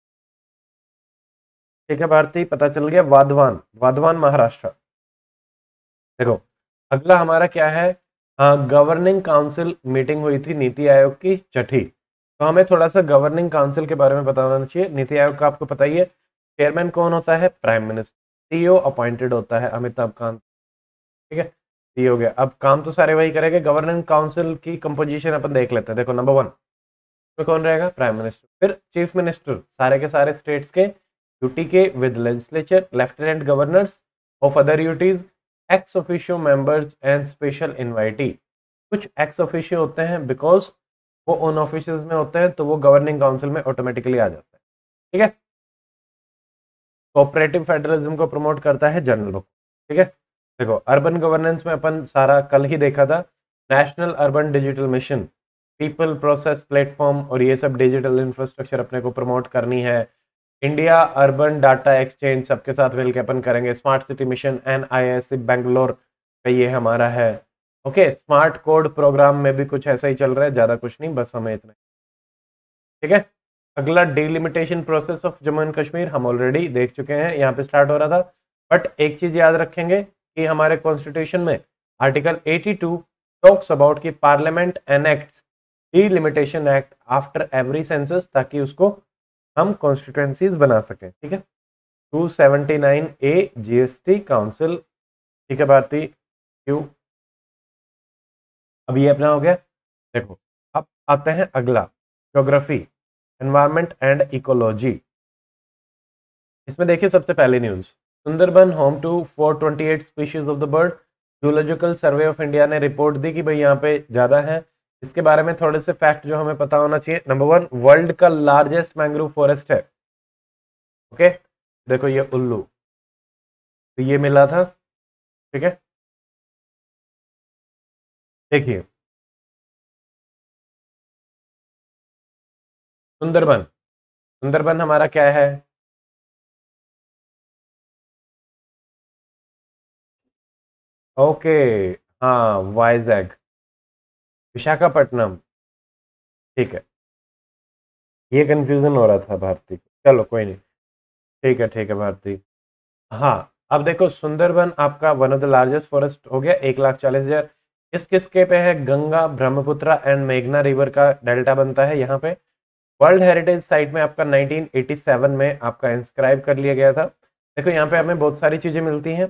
ठीक है भारती। पता चल गया। वाधवान, वाधवान महाराष्ट्र। देखो अगला हमारा क्या है, गवर्निंग काउंसिल मीटिंग हुई थी नीति आयोग की छठी। तो हमें थोड़ा सा गवर्निंग काउंसिल के बारे में बताना चाहिए। नीति आयोग का आपको पता ही है, चेयरमैन कौन होता है, प्राइम मिनिस्टर। सीईओ अपॉइंटेड होता है अमिताभ कांत, ठीक है। ये हो गया। अब काम तो सारे वही करेंगे। गवर्निंग काउंसिल की कंपोजिशन अपन देख लेते हैं। देखो नंबर 1 में कौन रहेगा, प्राइम मिनिस्टर। फिर चीफ मिनिस्टर सारे के सारे स्टेट्स के, यूटी के with legislature, lieutenant governors of other UTs, ex officio members and special invitee. कुछ एक्स ऑफिशियो होते हैं बिकॉज वो उन ऑफिस में होते हैं, तो वो गवर्निंग काउंसिल में ऑटोमेटिकली आ जाता है, ठीक है। कोऑपरेटिव फेडरलिज्म को प्रमोट करता है जनरल, ठीक है। देखो अर्बन गवर्नेंस में अपन सारा कल ही देखा था, national urban digital mission, people process platform, और ये सब डिजिटल इंफ्रास्ट्रक्चर अपने को प्रमोट करनी है। इंडिया अर्बन डाटा एक्सचेंज सबके साथ मिलकर अपन करेंगे। Smart city mission NISC Bangalore का ये हमारा है, ओके। स्मार्ट कोड प्रोग्राम में भी कुछ ऐसा ही चल रहा है, ज़्यादा कुछ नहीं, बस हमें इतना, ठीक है। अगला delimitation process of Jammu and Kashmir, हम ऑलरेडी देख चुके हैं, यहाँ पे स्टार्ट हो रहा था। बट एक चीज याद रखेंगे कि हमारे कॉन्स्टिट्यूशन में आर्टिकल 82 टॉक्स अबाउट कि parliament enacts delimitation act after every census, ताकि उसको हम कॉन्स्टिट्यूएंसीज बना सकें, ठीक है। 279A GST काउंसिल, ठीक है भारती, क्यों। अब ये अपना हो गया। देखो अब आते हैं अगला, ज्योग्राफी, एनवायरमेंट एंड इकोलॉजी। इसमें देखिए सबसे पहले news, Sundarban home to 428 species of the bird. Zoological survey of India ने रिपोर्ट दी कि भाई यहाँ पे ज्यादा है। इसके बारे में थोड़े से फैक्ट जो हमें पता होना चाहिए। नंबर 1, वर्ल्ड का लार्जेस्ट मैंग्रोव फॉरेस्ट है, ओके। देखो ये उल्लू, तो ये मिला था, ठीक है। देखिए सुंदरबन, सुंदरबन हमारा क्या है, ओके, हाँ वाइजैग, विशाखापट्टनम, ठीक है। ये कंफ्यूजन हो रहा था भारती को, चलो कोई नहीं, ठीक है भारती। हाँ अब देखो सुंदरबन आपका one of the largest forest हो गया, 1,40,000। किस किसके पे है, गंगा ब्रह्मपुत्र एंड मेघना रिवर का डेल्टा बनता है यहाँ पे। वर्ल्ड हेरिटेज साइट में आपका 1987 में आपका इंस्क्राइब कर लिया गया था। देखो यहाँ पे हमें बहुत सारी चीजें मिलती हैं,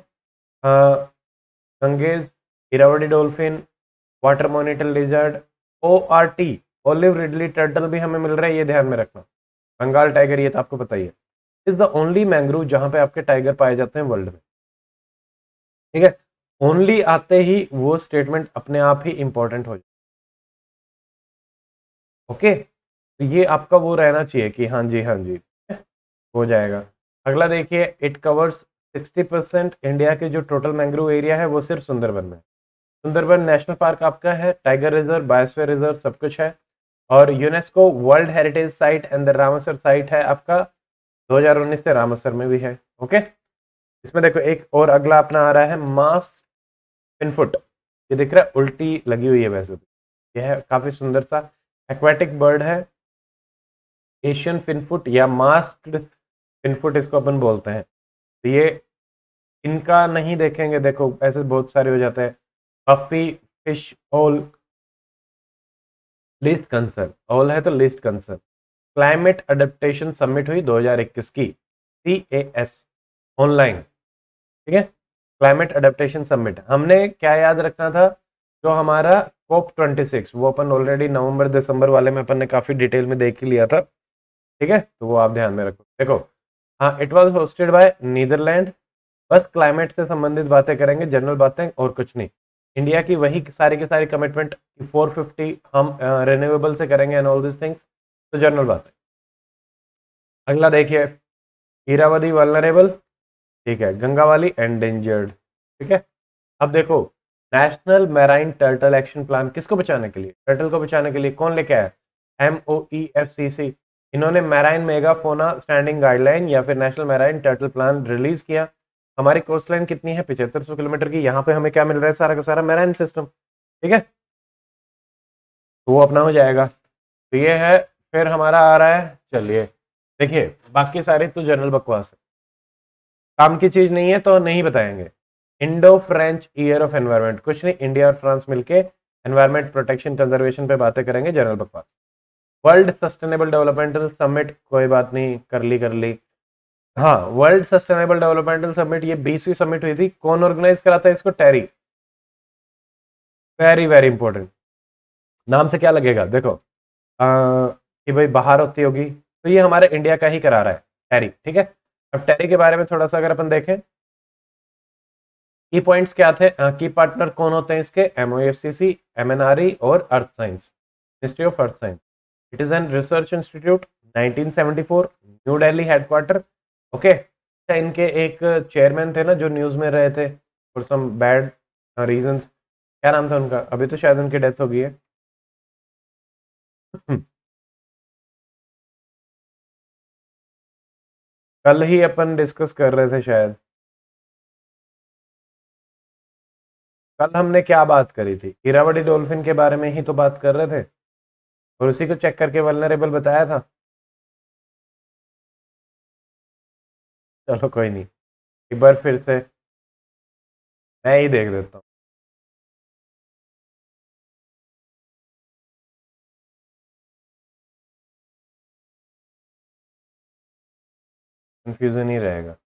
Ganges, Irrawaddy dolphin, water monitor lizard, ORT, olive ridley turtle भी हमें मिल रहा है, ये ध्यान में रखना। बंगाल टाइगर, ये तो आपको पता ही है, इज द ओनली मैंग्रोव जहां पे आपके टाइगर पाए जाते हैं वर्ल्ड में, ठीक है। ओनली आते ही वो स्टेटमेंट अपने आप ही इंपॉर्टेंट हो जाए। ओके, तो ये आपका वो रहना चाहिए कि हाँ जी, हाँ जी, हो जाएगा। अगला देखिए, इट कवर्स 60% इंडिया के जो टोटल मैंग्रोव एरिया है वो सिर्फ सुंदरबन में। सुंदरबन नेशनल पार्क आपका है, टाइगर रिजर्व, बायोस्फीयर रिजर्व सब कुछ है, और UNESCO world heritage site and the Ramsar site है आपका 2019 से रामसर में भी है। ओके, इसमें देखो एक और अगला अपना आ रहा है मास पिनफुट, ये दिख रहा है उल्टी लगी हुई है वैसे तो, यह है काफी सुंदर सा एक्वेटिक बर्ड है, एशियन फिनफुट या मास्क्ड फिनफुट इसको अपन बोलते हैं। तो ये इनका नहीं देखेंगे, देखो ऐसे बहुत सारे हो जाते हैं, buffy fish owl, least concern all है तो least concern. Climate adaptation summit हुई 2021 की, CAS ऑनलाइन, ठीक है, क्लाइमेट अडेप्टेशन समिट। हमने क्या याद रखना था, जो हमारा COP26 वो अपन ऑलरेडी नवंबर दिसंबर वाले में अपन ने काफी डिटेल में देख ही लिया था, ठीक है, तो वो आप ध्यान में रखो। देखो हाँ, it was hosted by Netherland, बस क्लाइमेट से संबंधित बातें करेंगे, जनरल बातें और कुछ नहीं। इंडिया की वही सारी की सारी कमिटमेंट 450 हम रिन्यूएबल से करेंगे एंड ऑल दिस थिंग्स, तो जनरल बात है। अगला देखिए, हीरावदी वल्नरेबल, ठीक है, गंगावाली एंडेंजर्ड, ठीक है। अब देखो, national marine turtle action plan किसको बचाने के लिए, टर्टल को बचाने के लिए कौन लेके आया, MOEFCC, इन्होंने मैराइन मेगाफोना स्टैंडिंग गाइडलाइन या फिर national marine turtle plan release किया। हमारी कोस्ट लाइन कितनी है, 7500 किलोमीटर की, यहाँ पे हमें क्या मिल रहा है, सारा का सारा मैराइन सिस्टम, ठीक है, तो वो अपना हो जाएगा। तो ये है, फिर हमारा आ रहा है, चलिए देखिए बाकी सारे तो जनरल बकवास है, काम की चीज नहीं है तो नहीं बताएंगे। Indo French year of environment, कुछ नहीं, इंडिया और फ्रांस मिलके एनवायरनमेंट प्रोटेक्शन कंजर्वेशन पे बातें करेंगे, जनरल बकवास। वर्ल्ड सस्टेनेबल डेवलपमेंटल समिट, कोई बात नहीं, कर ली। हाँ, वर्ल्ड सस्टेनेबल डेवलपमेंटल समिट, ये 20वीं समिट हुई थी, कौन ऑर्गेनाइज कराता है इसको, टेरी, वेरी वेरी इंपॉर्टेंट। नाम से क्या लगेगा, देखो कि भाई बाहर होती होगी, तो ये हमारे इंडिया का ही करा रहा है, टेरी, ठीक है। अब टेरी के बारे में थोड़ा सा अगर अपन देखें, की पॉइंट्स क्या थे, की पार्टनर कौन होते हैं इसके, MOFCC, MNRE और earth science, ministry of earth science. It is an research institute, 1974, new Delhi headquarter. Okay, इनके एक चेयरमैन थे ना जो न्यूज में रहे थे फॉर सम बैड रीजंस, क्या नाम था उनका, अभी तो शायद उनकी डेथ हो गई है। कल ही अपन डिस्कस कर रहे थे शायद, कल हमने क्या बात करी थी, इरावदी डॉल्फिन के बारे में ही तो बात कर रहे थे, और उसी को चेक करके वल्नरेबल बताया था। चलो कोई नहीं, एक बार फिर से मैं ही देख देता हूँ। कंफ्यूजन ही रहेगा।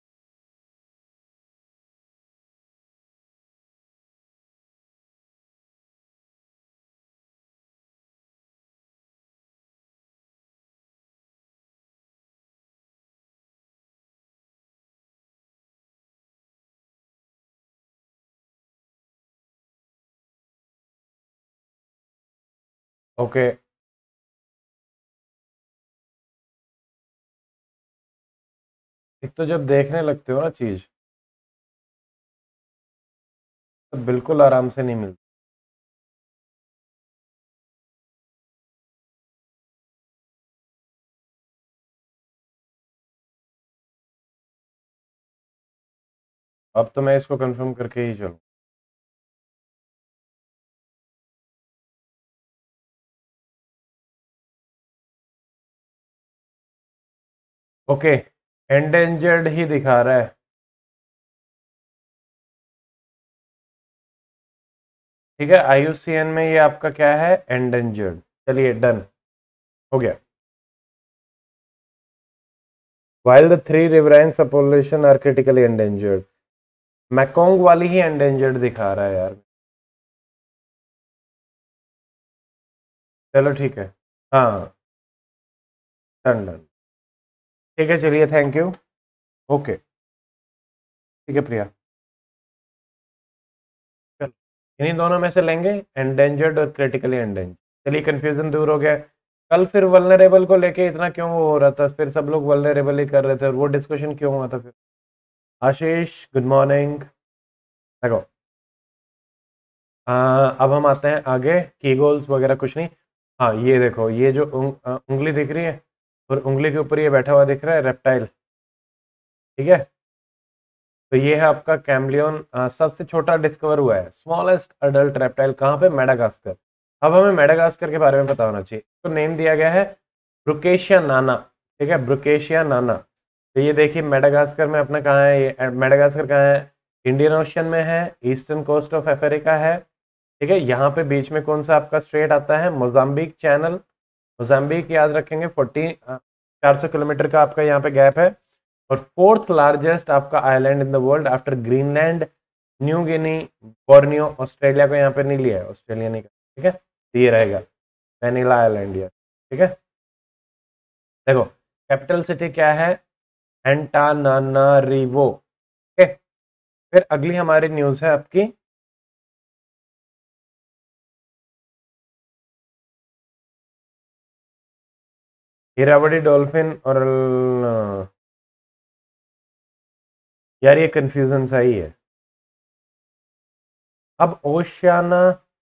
ओके, एक तो जब देखने लगते हो ना चीज, तो बिल्कुल आराम से नहीं मिलती। अब तो मैं इसको कंफर्म करके ही चलूँ। ओके, एंडेंजर्ड ही दिखा रहा है, ठीक है, IUCN में ये आपका क्या है, एंडेंजर्ड। चलिए डन, हो गया। While the three riverine population are critically endangered, Mekong वाली ही एंडेंजर्ड दिखा रहा है यार। चलो ठीक है, हाँ, डन डन, ठीक है, चलिए थैंक यू। ओके, ठीक है प्रिया, चलो इन्हीं दोनों में से लेंगे, एंडेंजर्ड और क्रिटिकली एंडेंजर्ड। चलिए कंफ्यूजन दूर हो गया। कल फिर वल्नरेबल को लेके इतना क्यों वो हो रहा था, फिर सब लोग वल्नरेबल ही कर रहे थे, वो डिस्कशन क्यों हुआ था फिर? Ashish good morning. देखो अब हम आते हैं आगे, की गोल्स वगैरह कुछ नहीं। हाँ ये देखो, ये जो उंगली दिख रही है और उंगली के ऊपर ये बैठा हुआ दिख रहा है रेप्टाइल, ठीक है। तो ये है आपका कैमलियन, सबसे छोटा डिस्कवर हुआ है, स्मॉलेस्ट अडल्ट रेप्टाइल, कहाँ पे? मेडागास्कर। अब हमें मेडागास्कर के बारे में पता होना चाहिए। तो नेम दिया गया है ब्रुकेशिया नाना, ठीक है, ब्रुकेशिया नाना। तो ये देखिए मेडागास्कर में अपना कहाँ है, ये मेडागास्कर कहाँ है? इंडियन ओशन में है, ईस्टर्न कोस्ट ऑफ अफ्रीका है, ठीक है। यहाँ पे बीच में कौन सा आपका स्ट्रेट आता है? Mozambique channel. मोजाम्बिक याद रखेंगे, 400 किलोमीटर का आपका यहाँ पे गैप है। और फोर्थ लार्जेस्ट आपका island in the world after Greenland, New Guinea, Borneo. Australia को यहाँ पे नहीं लिया है, ऑस्ट्रेलिया नहीं, ठीक है। तो ये रहेगा वेनिला आइलैंड ये, ठीक है। देखो कैपिटल सिटी क्या है? एंटानानारिवो, ठीक है। फिर अगली हमारी न्यूज है आपकी, इरावदी डॉल्फिन और यार ये कंफ्यूजन सा ही है। अब ओशियाना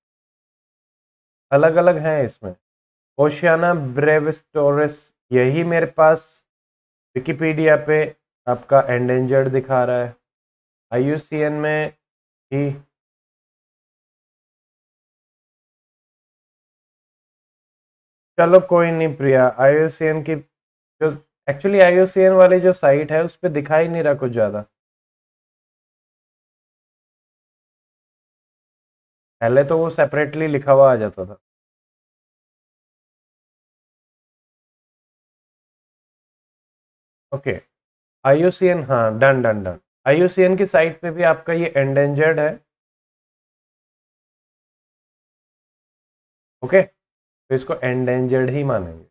अलग अलग हैं इसमें, ओशियाना ब्रेविस्टोरस यही मेरे पास विकिपीडिया पे आपका एंडेंजर्ड दिखा रहा है, आईयूसीएन में ही। चलो कोई नहीं प्रिया, आईयूसीएन की जो एक्चुअली आईयूसीएन वाली जो साइट है उस पर दिखाई नहीं रहा कुछ ज्यादा, पहले तो वो सेपरेटली लिखा हुआ आ जाता था। ओके आईयूसीएन, हाँ डन डन डन। आईयूसीएन की साइट पे भी आपका ये एंडेंजर्ड है, ओके। तो इसको एंडेंजर्ड ही मानेंगे।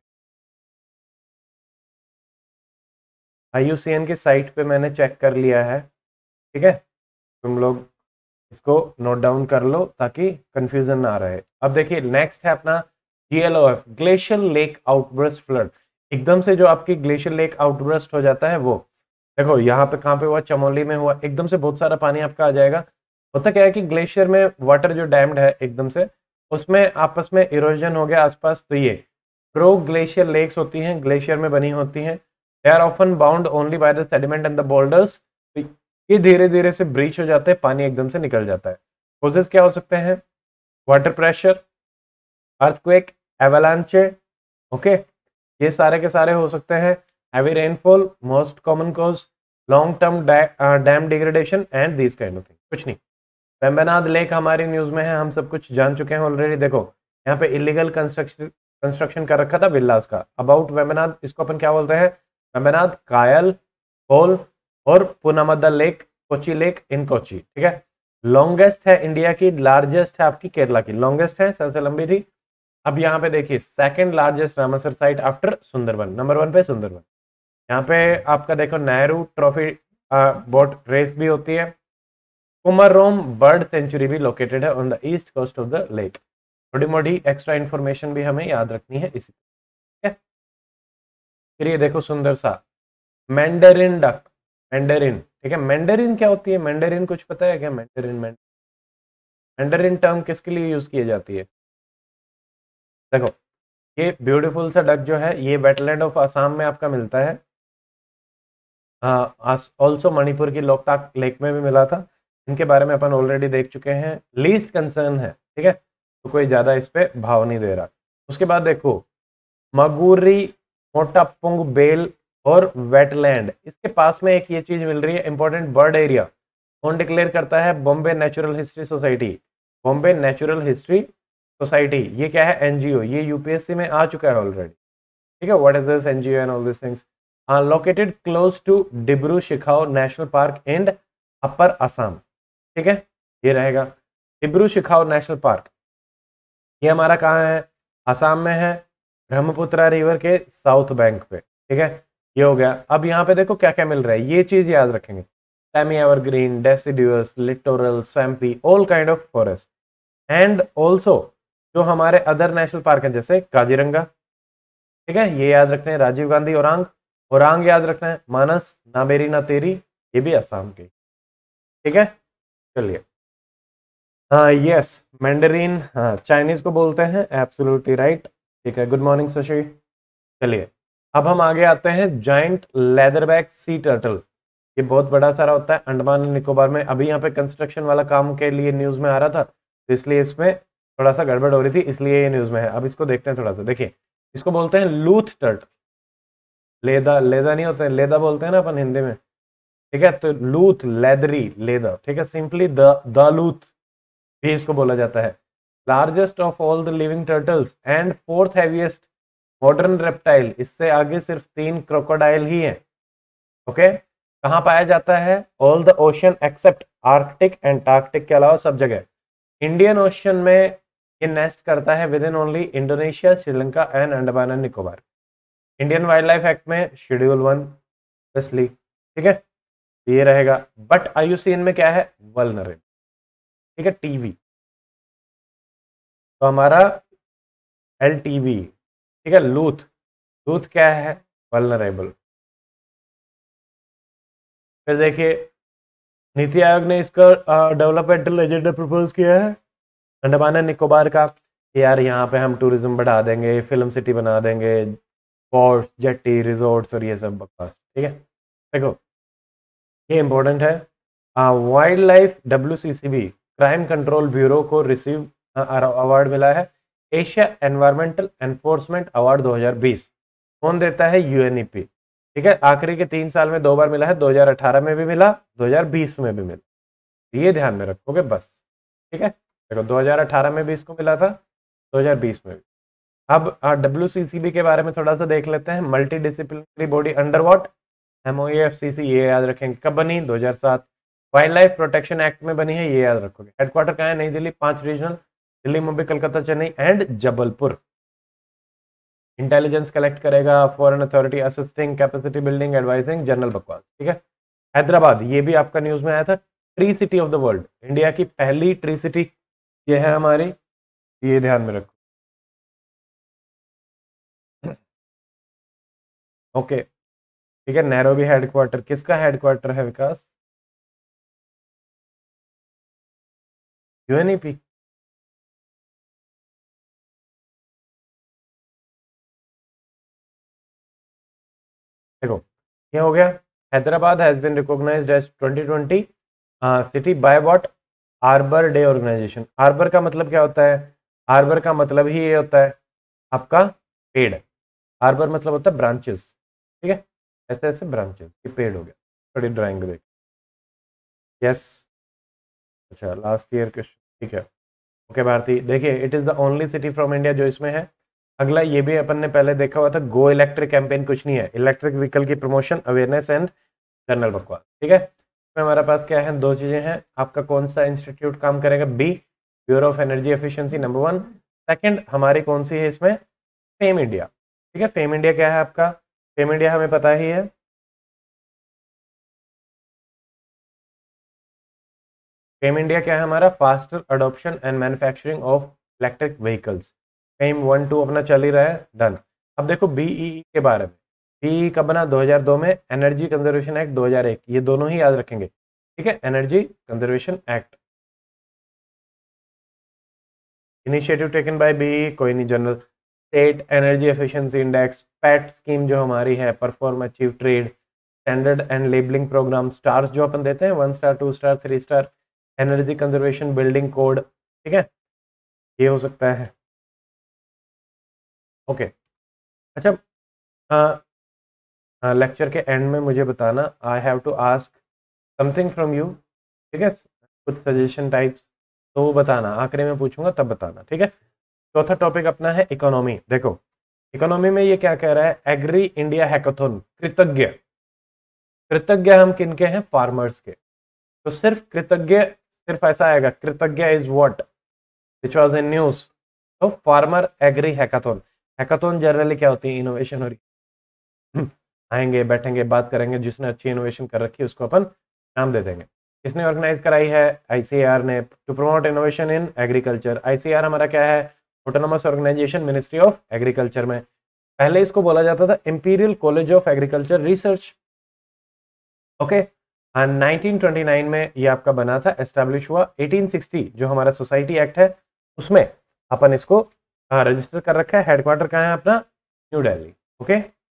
आईयूसीएन की साइट पे मैंने चेक कर लिया है, ठीक है। तुम लोग इसको नोट डाउन कर लो ताकि कंफ्यूजन ना रहे। अब देखिए नेक्स्ट है अपना GLOF, glacial lake outburst flood. एकदम से जो आपकी ग्लेशियल लेक आउटबर्स्ट हो जाता है वो, देखो यहाँ पे कहाँ पे हुआ? चमोली में हुआ, एकदम से बहुत सारा पानी आपका आ जाएगा। होता क्या है कि ग्लेशियर में वाटर जो डैम्ड है एकदम से, उसमें आपस में इरोजन हो गया आसपास, तो ये प्रो ग्लेशियर लेक्स होती हैं, ग्लेशियर में बनी होती हैं। They are often bound only by the sediment and the boulders. ये धीरे धीरे से ब्रीच हो जाते हैं, पानी एकदम से निकल जाता है। कोजेस क्या हो सकते हैं? Water pressure, earthquake, avalanche, okay, ये सारे के सारे हो सकते हैं। Heavy rainfall most common cause, long term dam degradation and this kind of thing. कुछ नहीं, वेम्बनाड लेक हमारी न्यूज में है, हम सब कुछ जान चुके हैं ऑलरेडी। देखो यहाँ पे इलीगल कंस्ट्रक्शन कर रखा था विल्लास का। अबाउट वेम्बनाड, इसको अपन क्या बोलते हैं? वेम्बनाड, कायल, होल और Punnamada lake, Kochi lake in Kochi, ठीक है। लॉन्गेस्ट है इंडिया की, लार्जेस्ट है आपकी केरला की, लॉन्गेस्ट है, सबसे लंबी थी। अब यहाँ पे देखिए second largest Ramsar site after Sundarban, number 1 पे सुंदरबन। यहाँ पे आपका देखो नेहरू ट्रॉफी बोट रेस भी होती है। कुमारोम बर्ड सेंचुरी भी लोकेटेड है on the east coast of the lake. थोड़ी मोटी एक्स्ट्रा इंफॉर्मेशन भी हमें याद रखनी है इसी, ठीक है। फिर ये देखो सुंदर सा मैंडरिन डक, मैंडरिन, ठीक है। मैंडरिन क्या होती है? मैंडरिन कुछ पता है क्या? मैंडरिन, मैंडरिन टर्म किसके लिए यूज की जाती है? देखो ये ब्यूटीफुल सा डक जो है ये वेटलैंड ऑफ आसाम में आपका मिलता है, ऑल्सो मणिपुर की लोकटाक लेक में भी मिला था। इनके बारे में अपन ऑलरेडी देख चुके हैं, लीस्ट कंसर्न है, ठीक है, तो कोई ज्यादा इस पे भाव नहीं दे रहा। उसके बाद देखो मगुरी, मोटापुंग बेल और वेटलैंड, इसके पास में एक ये चीज मिल रही है इंपॉर्टेंट बर्ड एरिया, कौन डिक्लेयर करता है? Bombay natural history society. Bombay natural history society ये क्या है? एनजीओ, ये यूपीएससी में आ चुका है ऑलरेडी, ठीक है। What is this NGO and all this things? Located close to Dibru Saikhowa national park and upper Assam, ठीक है, ये रहेगा डिब्रू शिखाओ नेशनल पार्क। ये हमारा कहाँ है? असम में है, ब्रह्मपुत्र रिवर के साउथ बैंक पे, ठीक है। ये हो गया। अब यहाँ पे देखो क्या क्या मिल रहा है, ये चीज याद रखेंगे, semi evergreen, deciduous, littoral, swampy, all kind of forest and also जो हमारे अदर नेशनल पार्क है जैसे काजीरंगा, ठीक है, ये याद रखना है। राजीव गांधी ओरांग, ओरांग याद रखना है। मानस, ना मेरी ना तेरी, ये भी असम के। ठीक है, चलिए। हाँ यस, मैंडरीन, हाँ चाइनीज को बोलते हैं, एब्सोल्युटली राइट। ठीक है, गुड मॉर्निंग शशि। चलिए, अब हम आगे आते हैं। जाइंट लेदरबैक सी टर्टल, ये बहुत बड़ा सारा होता है अंडमान एंड निकोबार में। अभी यहाँ पे कंस्ट्रक्शन वाला काम के लिए न्यूज में आ रहा था, तो इसलिए इसमें थोड़ा सा गड़बड़ हो रही थी, इसलिए ये न्यूज में है। अब इसको देखते हैं थोड़ा सा। देखिए, इसको बोलते हैं लूथ टर्टल। लेदा, लेदा नहीं होता है, लेदा बोलते हैं ना अपन हिंदी में। ठीक है, तो लूथ, लेदरी, लेदर। ठीक है, सिंपली द लूथ भी इसको बोला जाता है। Largest of all the living turtles and fourth heaviest modern reptile. इससे आगे सिर्फ 3 क्रोकोडाइल ही हैं। ओके, कहाँ पाया जाता है? All the ocean except Arctic, Antarctic के अलावा सब जगह। इंडियन ओशन में ये नेस्ट करता है within only Indonesia, Sri Lanka and Andaman and Nicobar. Indian wild life act में शेड्यूल 1 इसलिए। ठीक है, ये रहेगा। बट आईयूसीएन में क्या है? वल्नरेबल। ठीक है, टीवी तो हमारा एलटीवी। ठीक है, लूथ, लूथ क्या है? वल्नरेबल। फिर देखिए, नीति आयोग ने इसका डेवलपमेंटल एजेंडा प्रपोज किया है अंडमान एंड निकोबार का। यार यहाँ पे हम टूरिज्म बढ़ा देंगे, फिल्म सिटी बना देंगे, पोर्ट, जेट्टी, रिजोर्ट्स और ये सब बकवास। ठीक है, देखो ये इंपॉर्टेंट है। Wild life WCCB crime control bureau को रिसीव अवार्ड मिला है, एशिया एनवायरमेंटल एनफोर्समेंट अवार्ड 2020। कौन देता है? UNEP। ठीक है, आखिरी के 3 साल में 2 बार मिला है, 2018 में भी मिला, 2020 में भी मिला। ये ध्यान में रखोगे बस। ठीक है, देखो 2018 में भी इसको मिला था, 2020 में भी। अब WCCB के बारे में थोड़ा सा देख लेते हैं। Multi disciplinary body under what? MOEFCC, ये याद रखेंगे। कब बनी? 2007। वाइल्ड लाइफ प्रोटेक्शन एक्ट में बनी है, ये याद रखोगे। हेडक्वार्टर कहाँ है? नई Delhi. 5 regional, Delhi, Mumbai, Calcutta, Chennai and Jabalpur. Intelligence collect करेगा, foreign authority assisting, capacity building, advising, general बकवास। ठीक है, हैदराबाद, ये भी आपका न्यूज में आया था। Tree city of the world, India की पहली ट्री सिटी ये है हमारी, ये ध्यान में रखो। ओके, ठीक है। नैरोबी हेडक्वार्टर, किसका हेडक्वार्टर है विकास? UNEP। देखो, ये हो गया। Hyderabad has been recognised as 2020 city by what? Arbor Day organisation. Arbor का मतलब क्या होता है? आर्बर का मतलब ही ये होता है आपका पेड़। आर्बर मतलब होता है ब्रांचेस। ठीक है, ऐसे ऐसे ब्रांचेस, ये पेड़ हो गया। थोड़ी ड्राइंग देख। यस, अच्छा लास्ट ईयर क्वेश्चन। ठीक है, ओके भारती। देखिए, it is the only city from India जो इसमें है। अगला ये भी अपन ने पहले देखा हुआ था, गो इलेक्ट्रिक कैंपेन। कुछ नहीं है, इलेक्ट्रिक व्हीकल की प्रमोशन, अवेयरनेस एंड जनरल बकवास। ठीक है, इसमें हमारे पास क्या है? 2 चीजें हैं। आपका कौन सा इंस्टीट्यूट काम करेगा? B, bureau of energy efficiency, number 1। Second हमारी कौन सी है इसमें? FAME India. ठीक है, फेम इंडिया क्या है आपका? फेम इंडिया हमें पता ही है। फेम इंडिया क्या है हमारा? Faster adoption and manufacturing of electric vehicles. FAME 1-2 अपना चल ही रहा है, डन। अब देखो BEE के बारे में। BEE कब बना? 2002 में। एनर्जी कंजर्वेशन एक्ट 2001, ये दोनों ही याद रखेंगे। ठीक है, energy conservation act. Initiative taken by BEE, कोई नहीं। General state energy efficiency index, PAT scheme जो हमारी है, perform achieve trade, standard and labelling programme, stars जो अपन देते हैं, 1 star, 2 star, 3 star, energy conservation building code. ठीक है, ये हो सकता है। ओके, अच्छा, लेक्चर के एंड में मुझे बताना, I have to ask something from you. ठीक है, कुछ सजेशन टाइप्स, तो वो बताना, आखिरी में पूछूंगा तब बताना। ठीक है, चौथा टॉपिक अपना है इकोनॉमी। देखो, इकोनॉमी में ये क्या कह रहा है? एग्री इंडिया हैकाथॉन, कृतज्ञ। कृतज्ञ हम किनके हैं? फार्मर्स के। तो सिर्फ कृतज्ञ, सिर्फ ऐसा आएगा, Kritagya is what which was in news. तो farmer agri hackathon. Hackathon generally क्या होती है? इनोवेशन हो रही। आएंगे, बैठेंगे, बात करेंगे, जिसने अच्छी इनोवेशन कर रखी है उसको अपन नाम दे देंगे। किसने ऑर्गेनाइज कराई है? ICAR ने, to promote innovation in agriculture. ICAR हमारा क्या है? Autonomous organisation, ministry of agriculture में। पहले इसको बोला जाता था imperial college of agriculture research. Okay, 1929 में ये आपका बना था, एस्टेब्लिश हुआ। 1860 जो हमारा सोसाइटी एक्ट है उसमें अपन इसको रजिस्टर कर रखा है। हेडक्वार्टर कहाँ है अपना? न्यू दिल्ली। ओके,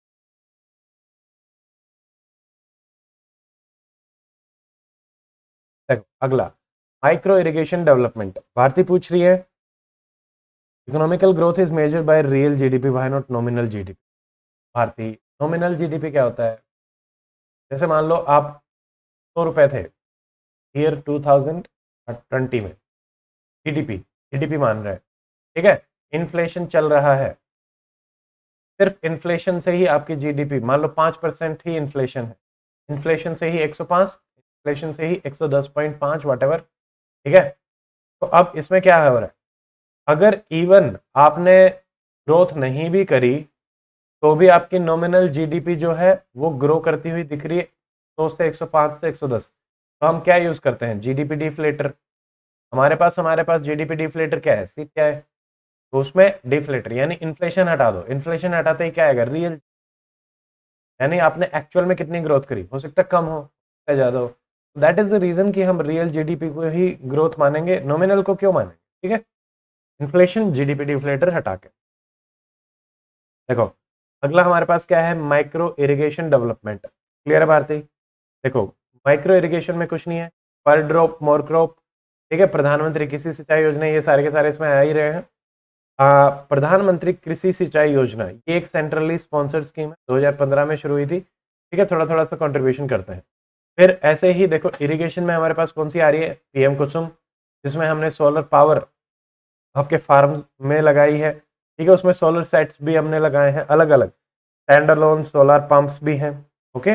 देखो अगला, माइक्रो इरिगेशन डेवलपमेंट। भारती पूछ रही है economical growth is measured by real GDP, why not nominal GDP? Bharti, nominal GDP क्या होता है? जैसे मान लो आप 100 रुपए थे ईयर 2020 में, जीडीपी, जीडीपी मान रहे हैं, ठीक है, इन्फ्लेशन चल रहा है, सिर्फ इन्फ्लेशन से ही आपकी जीडीपी मान लो 5% ही इन्फ्लेशन है, इन्फ्लेशन से ही 105, इन्फ्लेशन से ही 110.5 वट एवर, ठीक है। तो अब इसमें क्या हो रहा है, अगर इवन आपने ग्रोथ नहीं भी करी तो भी आपकी नॉमिनल जीडीपी जो है वो ग्रो करती हुई दिख रही है 100 से 105 से 110। तो हम क्या यूज करते हैं? GDP deflator. हमारे पास जीडीपी डिफ्लेटर क्या है? सी क्या है? तो उसमें डिफ्लेटर यानी इन्फ्लेशन हटा दो, इन्फ्लेशन हटाते ही क्या आएगा? रियल, यानी आपने एक्चुअल में कितनी ग्रोथ करी, हो सकता है कम हो या ज्यादा हो। दैट इज द रीजन कि हम रियल जीडीपी को ही ग्रोथ मानेंगे, नॉमिनल को क्यों मानेंगे? ठीक है, इन्फ्लेशन जीडीपी डिफ्लेटर हटा के। देखो अगला हमारे पास क्या है? Micro irrigation development. क्लियर है भारती? देखो माइक्रो इरिगेशन में कुछ नहीं है, पर ड्रॉप मोर क्रॉप, ठीक है, प्रधानमंत्री कृषि सिंचाई योजना, ये सारे के सारे इसमें आ ही रहे हैं। प्रधानमंत्री कृषि सिंचाई योजना ये एक सेंट्रली स्पॉन्सर्ड स्कीम है, 2015 में शुरू हुई थी, ठीक है, थोड़ा थोड़ा सा कंट्रीब्यूशन करते हैं। फिर ऐसे ही देखो इरिगेशन में हमारे पास कौन सी आ रही है? पीएम कुसुम, जिसमें हमने सोलर पावर आपके फार्म में लगाई है, ठीक है, उसमें सोलर सेट्स भी हमने लगाए हैं अलग अलग, स्टैंड अलोन सोलर पंप्स भी हैं। ओके,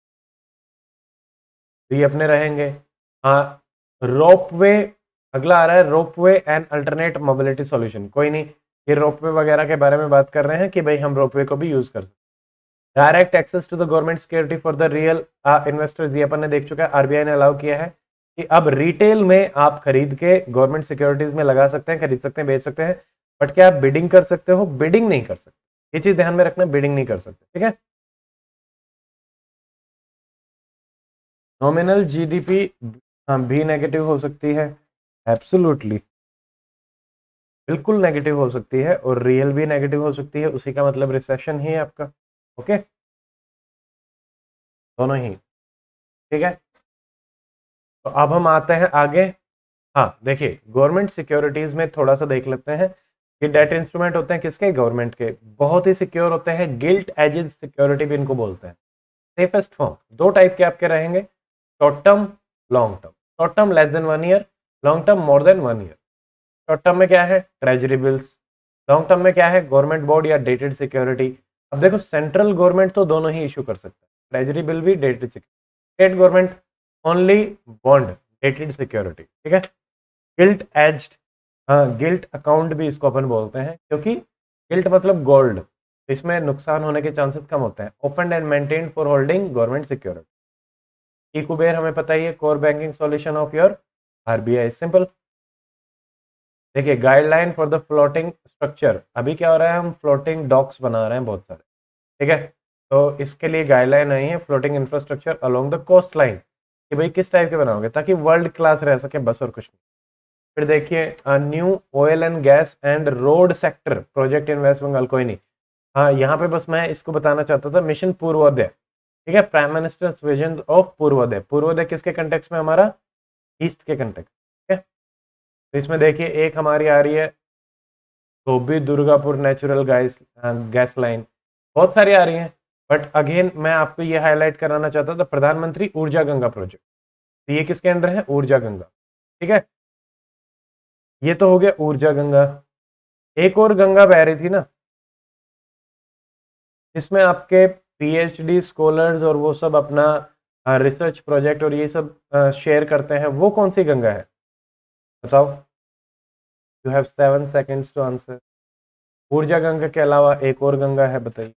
तो ये अपने रहेंगे। हाँ, रोपवे, अगला आ रहा है ropeway and alternate mobility solution. कोई नहीं, ये रोपवे वगैरह के बारे में बात कर रहे हैं कि भाई हम रोपवे को भी यूज कर सकते हैं। Direct access to the government security for the real investors, ये अपन ने देख चुका है, आरबीआई ने अलाउ किया है कि अब रिटेल में आप खरीद के गवर्नमेंट सिक्योरिटीज में लगा सकते हैं, खरीद सकते हैं, बेच सकते हैं, बट क्या आप बिडिंग कर सकते हो? बिडिंग नहीं कर सकते, ये चीज ध्यान में रखना, बिडिंग नहीं कर सकते, ठीक है। नॉमिनल जीडीपी भी नेगेटिव हो सकती है, एब्सोल्युटली, बिल्कुल नेगेटिव हो सकती है, और रियल भी नेगेटिव हो सकती है, उसी का मतलब रिसेशन ही है आपका। ओके, दोनों ही, ठीक है। तो अब हम आते हैं आगे। हाँ देखिए, गवर्नमेंट सिक्योरिटीज में थोड़ा सा देख लेते हैं। ये डेट इंस्ट्रूमेंट होते हैं किसके? गवर्नमेंट के, बहुत ही सिक्योर होते हैं, गिल्ट एजेड सिक्योरिटी भी इनको बोलते हैं। सेफेस्ट फॉर्म दो टाइप के आपके रहेंगे, short term, long term. Short term less than 1 year, long term more than 1 year. Short term में क्या है? Treasury bills. लॉन्ग टर्म में क्या है? गवर्नमेंट बॉन्ड या डेटेड सिक्योरिटी। अब देखो सेंट्रल गवर्नमेंट तो दोनों ही इशू कर सकता है, ट्रेजरी बिल भी, dated security. State government only bond, dated security, ठीक है। गिल्ट एज्ड, हाँ गिल्ट अकाउंट भी इसको अपन बोलते हैं, क्योंकि गिल्ट मतलब गोल्ड, इसमें नुकसान होने के चांसेस कम होते हैं। Open and maintained for holding government security. E Kuber हमें पता ही है, core banking solution of your RBI, simple. देखिए guideline for the floating structure, अभी क्या हो रहा है, हम फ्लोटिंग डॉक्स बना रहे हैं बहुत सारे, ठीक है। तो इसके लिए गाइडलाइन आई है, floating infrastructure along the coast line, कि भाई किस टाइप के बनाओगे ताकि वर्ल्ड क्लास रह सके, बस और कुछ नहीं। फिर देखिए new oil and gas and road sector project in West Bengal. कोई नहीं, हाँ यहाँ पे बस मैं इसको बताना चाहता था, मिशन पूर्वोदय, ठीक है, prime minister's vision of Purvodaya. Purvodaya किसके कंटेक्स्ट में? हमारा ईस्ट के कंटेक्स्ट, ठीक है। तो इसमें देखिए एक हमारी आ रही है Dobhi Durgapur natural gas gas line, बहुत सारी आ रही हैं, बट अगेन मैं आपको ये हाईलाइट कराना चाहता था प्रधानमंत्री ऊर्जा गंगा प्रोजेक्ट। तो ये किसके अंडर है? ऊर्जा गंगा, ठीक है। ये तो हो गया ऊर्जा गंगा। एक और गंगा बह रही थी ना, इसमें आपके पीएचडी स्कॉलर्स और वो सब अपना रिसर्च प्रोजेक्ट और ये सब शेयर करते हैं, वो कौन सी गंगा है बताओ? You have 7 seconds to answer. Urja Ganga के अलावा एक और गंगा है, बताइए।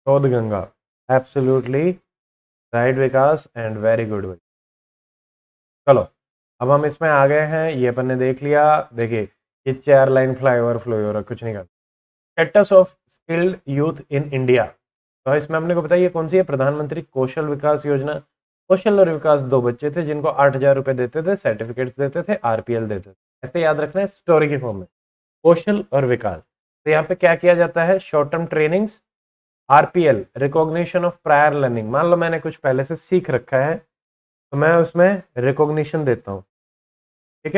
Shodh Ganga, absolutely right Vikas and very good. चलो अब हम इसमें आ गए हैं, ये अपन ने देख लिया। देखिए ये 4 लाइन फ्लाईओवर फ्लोओवर कुछ नहीं करता। Status of skilled youth in India, तो इसमें हमने को बताया ये कौन सी है, प्रधानमंत्री कौशल विकास योजना। कौशल और विकास दो बच्चे थे जिनको 8,000 रुपए देते थे, सर्टिफिकेट देते थे, आरपीएल देते थे। ऐसे याद रखना है स्टोरी के फॉर्म में, कौशल और विकास। तो यहाँ पे क्या किया जाता है, short term trainings, RPL recognition of prior learning. मान लो मैंने कुछ पहले से सीख रखा है तो मैं उसमें रिकॉग्निशन देता हूँ, ठीक है।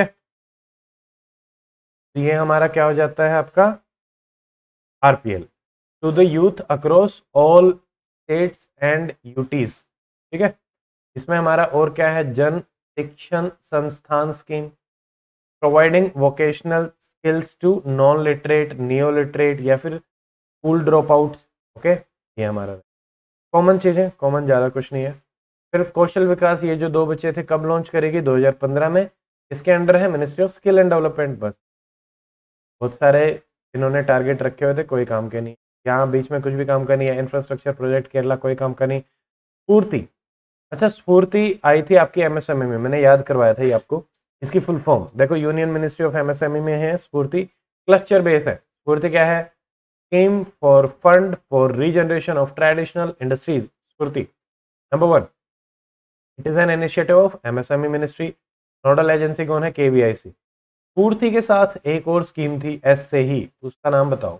तो ये हमारा क्या हो जाता है आपका RPL to the youth across all states and UTs, ठीक है। इसमें हमारा और क्या है, Jan Shikshan Sansthan scheme, providing vocational skills to non literate, neo literate या फिर स्कूल ड्रॉप आउट्स, ओके। ये हमारा कॉमन चीजें, कॉमन ज्यादा कुछ नहीं है। फिर कौशल विकास, ये जो दो बच्चे थे कब लॉन्च करेगी, 2015 में। इसके अंडर है ministry of skill and development. बस बहुत सारे इन्होंने टारगेट रखे हुए थे, कोई काम के नहीं। यहाँ बीच में कुछ भी काम का नहीं है। इंफ्रास्ट्रक्चर प्रोजेक्ट केरला, कोई काम का नहीं। स्फूर्ति, अच्छा स्फूर्ति आई थी आपकी एमएसएमई में, मैंने याद करवाया था ये आपको। इसकी फुल फॉर्म देखो, यूनियन मिनिस्ट्री ऑफ एमएसएमई में है स्फूर्ति, क्लस्टर बेस है। स्फूर्ति क्या है, scheme for fund for regeneration of traditional industries. SFURTI number 1, it is an initiative of MSME ministry. Nodal agency कौन है, केवीआईसी। स्फूर्ति के साथ एक और स्कीम थी एस से ही, उसका नाम बताओ।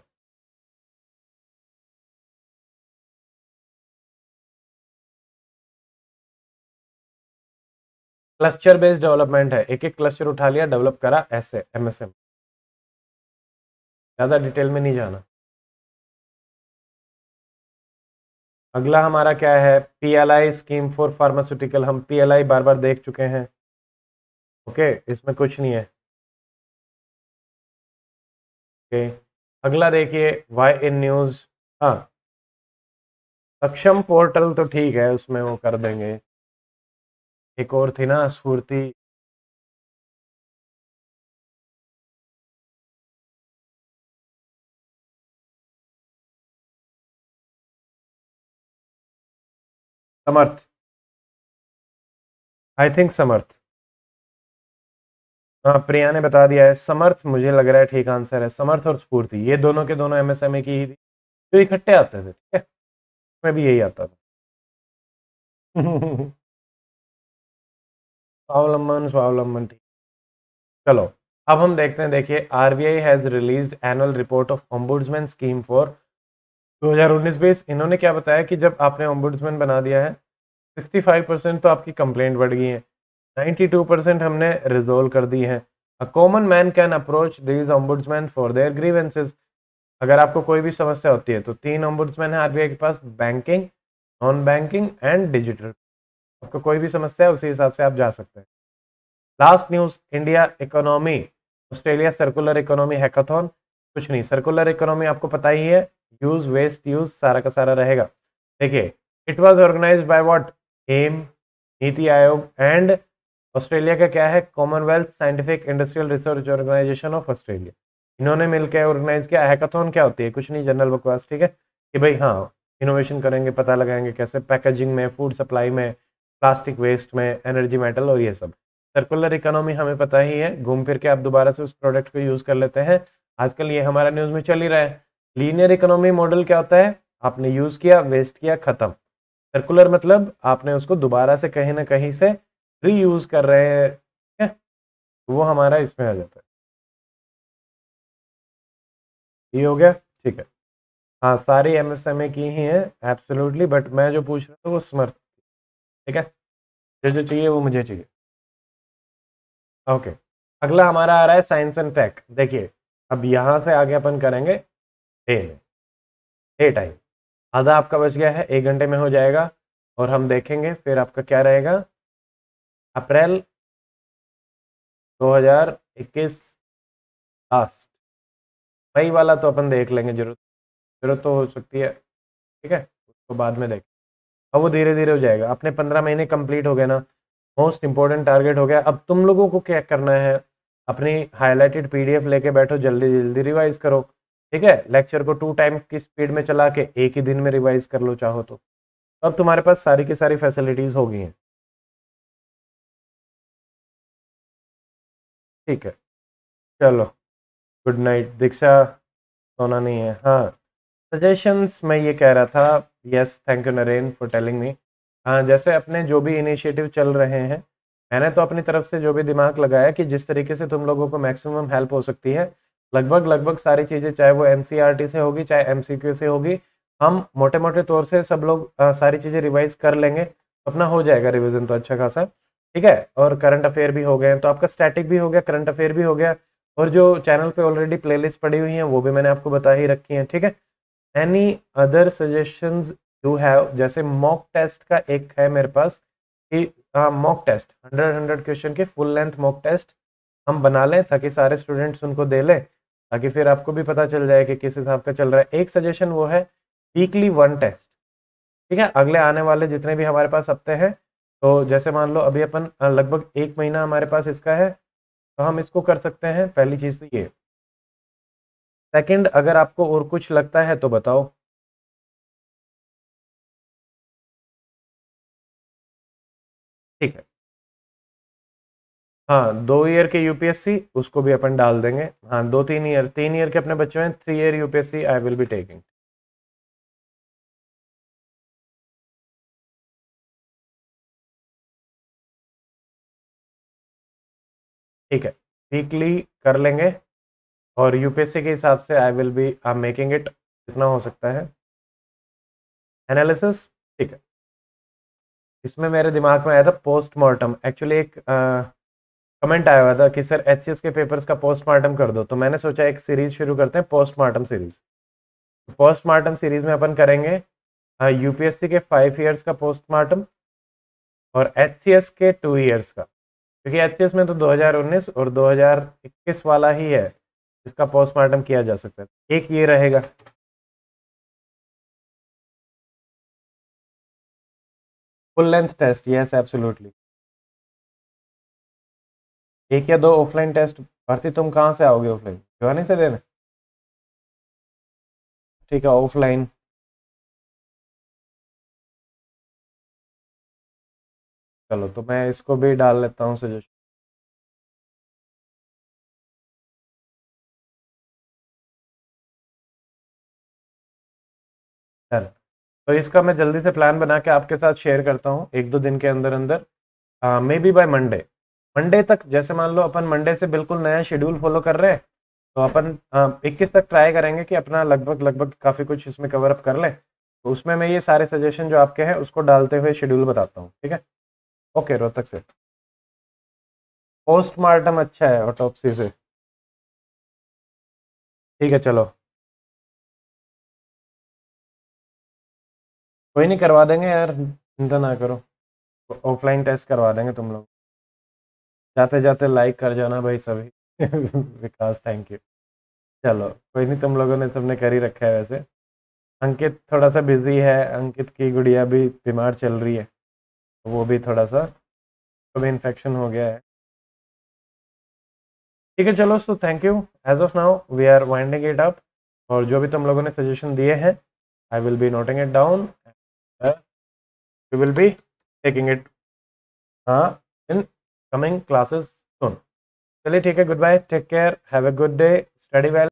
क्लस्टर बेस्ड डेवलपमेंट है, एक एक क्लस्टर उठा लिया, डेवलप करा, ऐसे एमएसएम। ज्यादा डिटेल में नहीं जाना। अगला हमारा क्या है, पीएलआई स्कीम फॉर फार्मास्यूटिकल। हम पीएलआई बार बार देख चुके हैं, ओके, इसमें कुछ नहीं है, ओके। अगला देखिए वाई इन न्यूज, हाँ सक्षम पोर्टल तो ठीक है, उसमें वो कर देंगे। एक और थी ना स्फूर्ति, समर्थ, आई थिंक समर्थ। हाँ प्रिया ने बता दिया है समर्थ, मुझे लग रहा है ठीक आंसर है समर्थ और स्फूर्ति। ये दोनों के दोनों एमएसएमई की ही थी, जो इकट्ठे आते थे, ठीक है। मैं भी यही आता था। स्वावलंबन स्वावलंबन, ठीक। चलो अब हम देखते हैं, देखिए RBI has released annual report of ombudsman scheme for 2019-20। इन्होंने क्या बताया कि जब आपने ओम्बुड्समैन बना दिया है, 65% तो आपकी कंप्लेंट बढ़ गई है, 92% हमने रिजोल्व कर दी है। A common man can approach these ombudsman for their grievances. अगर आपको कोई भी समस्या होती है तो 3 ओम्बुड्समैन है आरबीआई के पास, banking, non banking and digital. आपको कोई भी समस्या है उसी हिसाब से आप जा सकते हैं। Last news, India economy Australia circular economy hackathon. कुछ नहीं, सर्कुलर इकोनॉमी आपको पता ही है, यूज वेस्ट यूज सारा का सारा रहेगा। देखिए it was organised by what, um, NITI Aayog and Australia का क्या है, Commonwealth Scientific Industrial Research Organisation of Australia. इन्होंने मिलकर ऑर्गेनाइज किया। हैकाथॉन क्या होती है, कुछ नहीं, जनरल बकवास, ठीक है। कि भाई हाँ इनोवेशन करेंगे, पता लगाएंगे कैसे पैकेजिंग में, फूड सप्लाई में, प्लास्टिक वेस्ट में, एनर्जी मेटल और ये सब। सर्कुलर इकोनॉमी हमें पता ही है, घूम फिर के आप दोबारा से उस प्रोडक्ट को यूज कर लेते हैं। आजकल ये हमारा न्यूज में चल ही रहा है। लीनियर इकोनॉमी मॉडल क्या होता है, आपने यूज किया, वेस्ट किया, खत्म। सर्कुलर मतलब आपने उसको दोबारा से कहीं ना कहीं से रीयूज कर रहे हैं, ठीक है। वो हमारा इसमें आ जाता है। ये हो गया, ठीक है। हाँ सारी एमएसएमई की ही है एब्सोल्युटली, बट मैं जो पूछ रहा था वो समर्थ, ठीक है। जो जो चाहिए वो मुझे चाहिए, ओके। अगला हमारा आ रहा है साइंस एंड टेक। देखिए अब यहाँ से आगे अपन करेंगे डे में, डे टाइम। आधा आपका बच गया है, 1 घंटे में हो जाएगा। और हम देखेंगे फिर आपका क्या रहेगा, अप्रैल 2021 लास्ट। मई वाला तो अपन देख लेंगे, जरूरत जरूरत तो हो सकती है, ठीक है, उसको बाद में देख। अब वो धीरे धीरे हो जाएगा। अपने 15 महीने कंप्लीट हो गए ना, मोस्ट इंपॉर्टेंट टारगेट हो गया। अब तुम लोगों को क्या करना है, अपनी हाईलाइटेड पीडीएफ लेके बैठो, जल्दी जल्दी रिवाइज करो। ठीक है, लेक्चर को 2 टाइम की स्पीड में चला के एक ही दिन में रिवाइज कर लो चाहो तो। अब तुम्हारे पास सारी की सारी फैसिलिटीज हो गई हैं। ठीक है, चलो गुड नाइट। दीक्षा सोना नहीं है। हाँ, सजेशंस मैं ये कह रहा था। Yes, thank you Naren for telling me. हाँ, जैसे अपने जो भी इनिशिएटिव चल रहे हैं, मैंने तो अपनी तरफ से जो भी दिमाग लगाया कि जिस तरीके से तुम लोगों को मैक्सिमम हेल्प हो सकती है, लगभग लगभग सारी चीज़ें, चाहे वो एनसीईआरटी से होगी चाहे एमसीक्यू से होगी, हम मोटे मोटे तौर से सब लोग सारी चीज़ें रिवाइज कर लेंगे। अपना हो जाएगा रिविजन तो अच्छा खासा। ठीक है, और करंट अफेयर भी हो गए, तो आपका स्टैटिक भी हो गया, करंट अफेयर भी हो गया, और जो चैनल पे ऑलरेडी प्लेलिस्ट पड़ी हुई हैं वो भी मैंने आपको बता ही रखी हैं। ठीक है, any other suggestions you have? जैसे मॉक टेस्ट का एक है मेरे पास कि मॉक टेस्ट 100 क्वेश्चन के फुल लेंथ मॉक टेस्ट हम बना लें ताकि सारे स्टूडेंट्स उनको दे लें, ताकि फिर आपको भी पता चल जाए कि किस हिसाब का चल रहा है। एक सजेशन वो है वीकली 1 टेस्ट। ठीक है, अगले आने वाले जितने भी हमारे पास हफ्ते हैं, तो जैसे मान लो अभी अपन लगभग 1 महीना हमारे पास इसका है, तो हम इसको कर सकते हैं। पहली चीज़ तो ये। सेकंड, अगर आपको और कुछ लगता है तो बताओ। ठीक है, हाँ, 2 ईयर के यूपीएससी उसको भी अपन डाल देंगे। हाँ, 2-3 ईयर, 3 ईयर के अपने बच्चे हैं, 3 year UPSC I will be taking. ठीक है, वीकली कर लेंगे, और यूपीएससी के हिसाब से I will be making it जितना हो सकता है एनालिसिस। ठीक है, इसमें मेरे दिमाग में आया था पोस्टमार्टम। एक्चुअली एक कमेंट आया हुआ था कि सर एचसीएस के पेपर्स का पोस्टमार्टम कर दो, तो मैंने सोचा एक सीरीज शुरू करते हैं, पोस्टमार्टम सीरीज। पोस्टमार्टम सीरीज में अपन करेंगे यूपीएससी के 5 ईयर्स का पोस्टमार्टम और एचसीएस के 2 ईयर्स का, क्योंकि एचसीएस में तो 2019 और 2021 वाला ही है जिसका पोस्टमार्टम किया जा सकता है। एक ये रहेगा। Full length test, yes absolutely. एक या दो ऑफलाइन टेस्ट। भर्ती तुम कहाँ से आओगे ऑफलाइन? भिवानी से देने? ठीक है, ऑफलाइन। चलो, तो मैं इसको भी डाल लेता हूँ सजेशन। चलो, तो इसका मैं जल्दी से प्लान बना के आपके साथ शेयर करता हूँ 1-2 दिन के अंदर अंदर, maybe by Monday. Monday तक, जैसे मान लो अपन मंडे से बिल्कुल नया शेड्यूल फॉलो कर रहे हैं, तो अपन 21 तक ट्राई करेंगे कि अपना लगभग लगभग काफ़ी कुछ इसमें कवर अप कर लें। तो उसमें मैं ये सारे सजेशन जो आपके हैं उसको डालते हुए शेड्यूल बताता हूँ। ठीक है, ओके रोहतक से। पोस्टमार्टम अच्छा है ऑटोप्सी से। ठीक है, चलो कोई नहीं, करवा देंगे यार, चिंता ना करो। ऑफलाइन टेस्ट करवा देंगे तुम लोग। जाते जाते लाइक कर जाना भाई सभी। Vikas thank you. चलो कोई नहीं, तुम लोगों ने सबने कर ही रखा है वैसे। अंकित थोड़ा सा बिजी है, अंकित की गुड़िया भी बीमार चल रही है, तो वो भी थोड़ा सा तो भी इन्फेक्शन हो गया है। ठीक है, चलो, so thank you. As of now we are winding it up, और जो भी तुम लोगों ने सजेशन दिए हैं I will be noting it down, we will be taking it in coming classes soon. चलिए ठीक है, good bye, take care, have a good day, study well.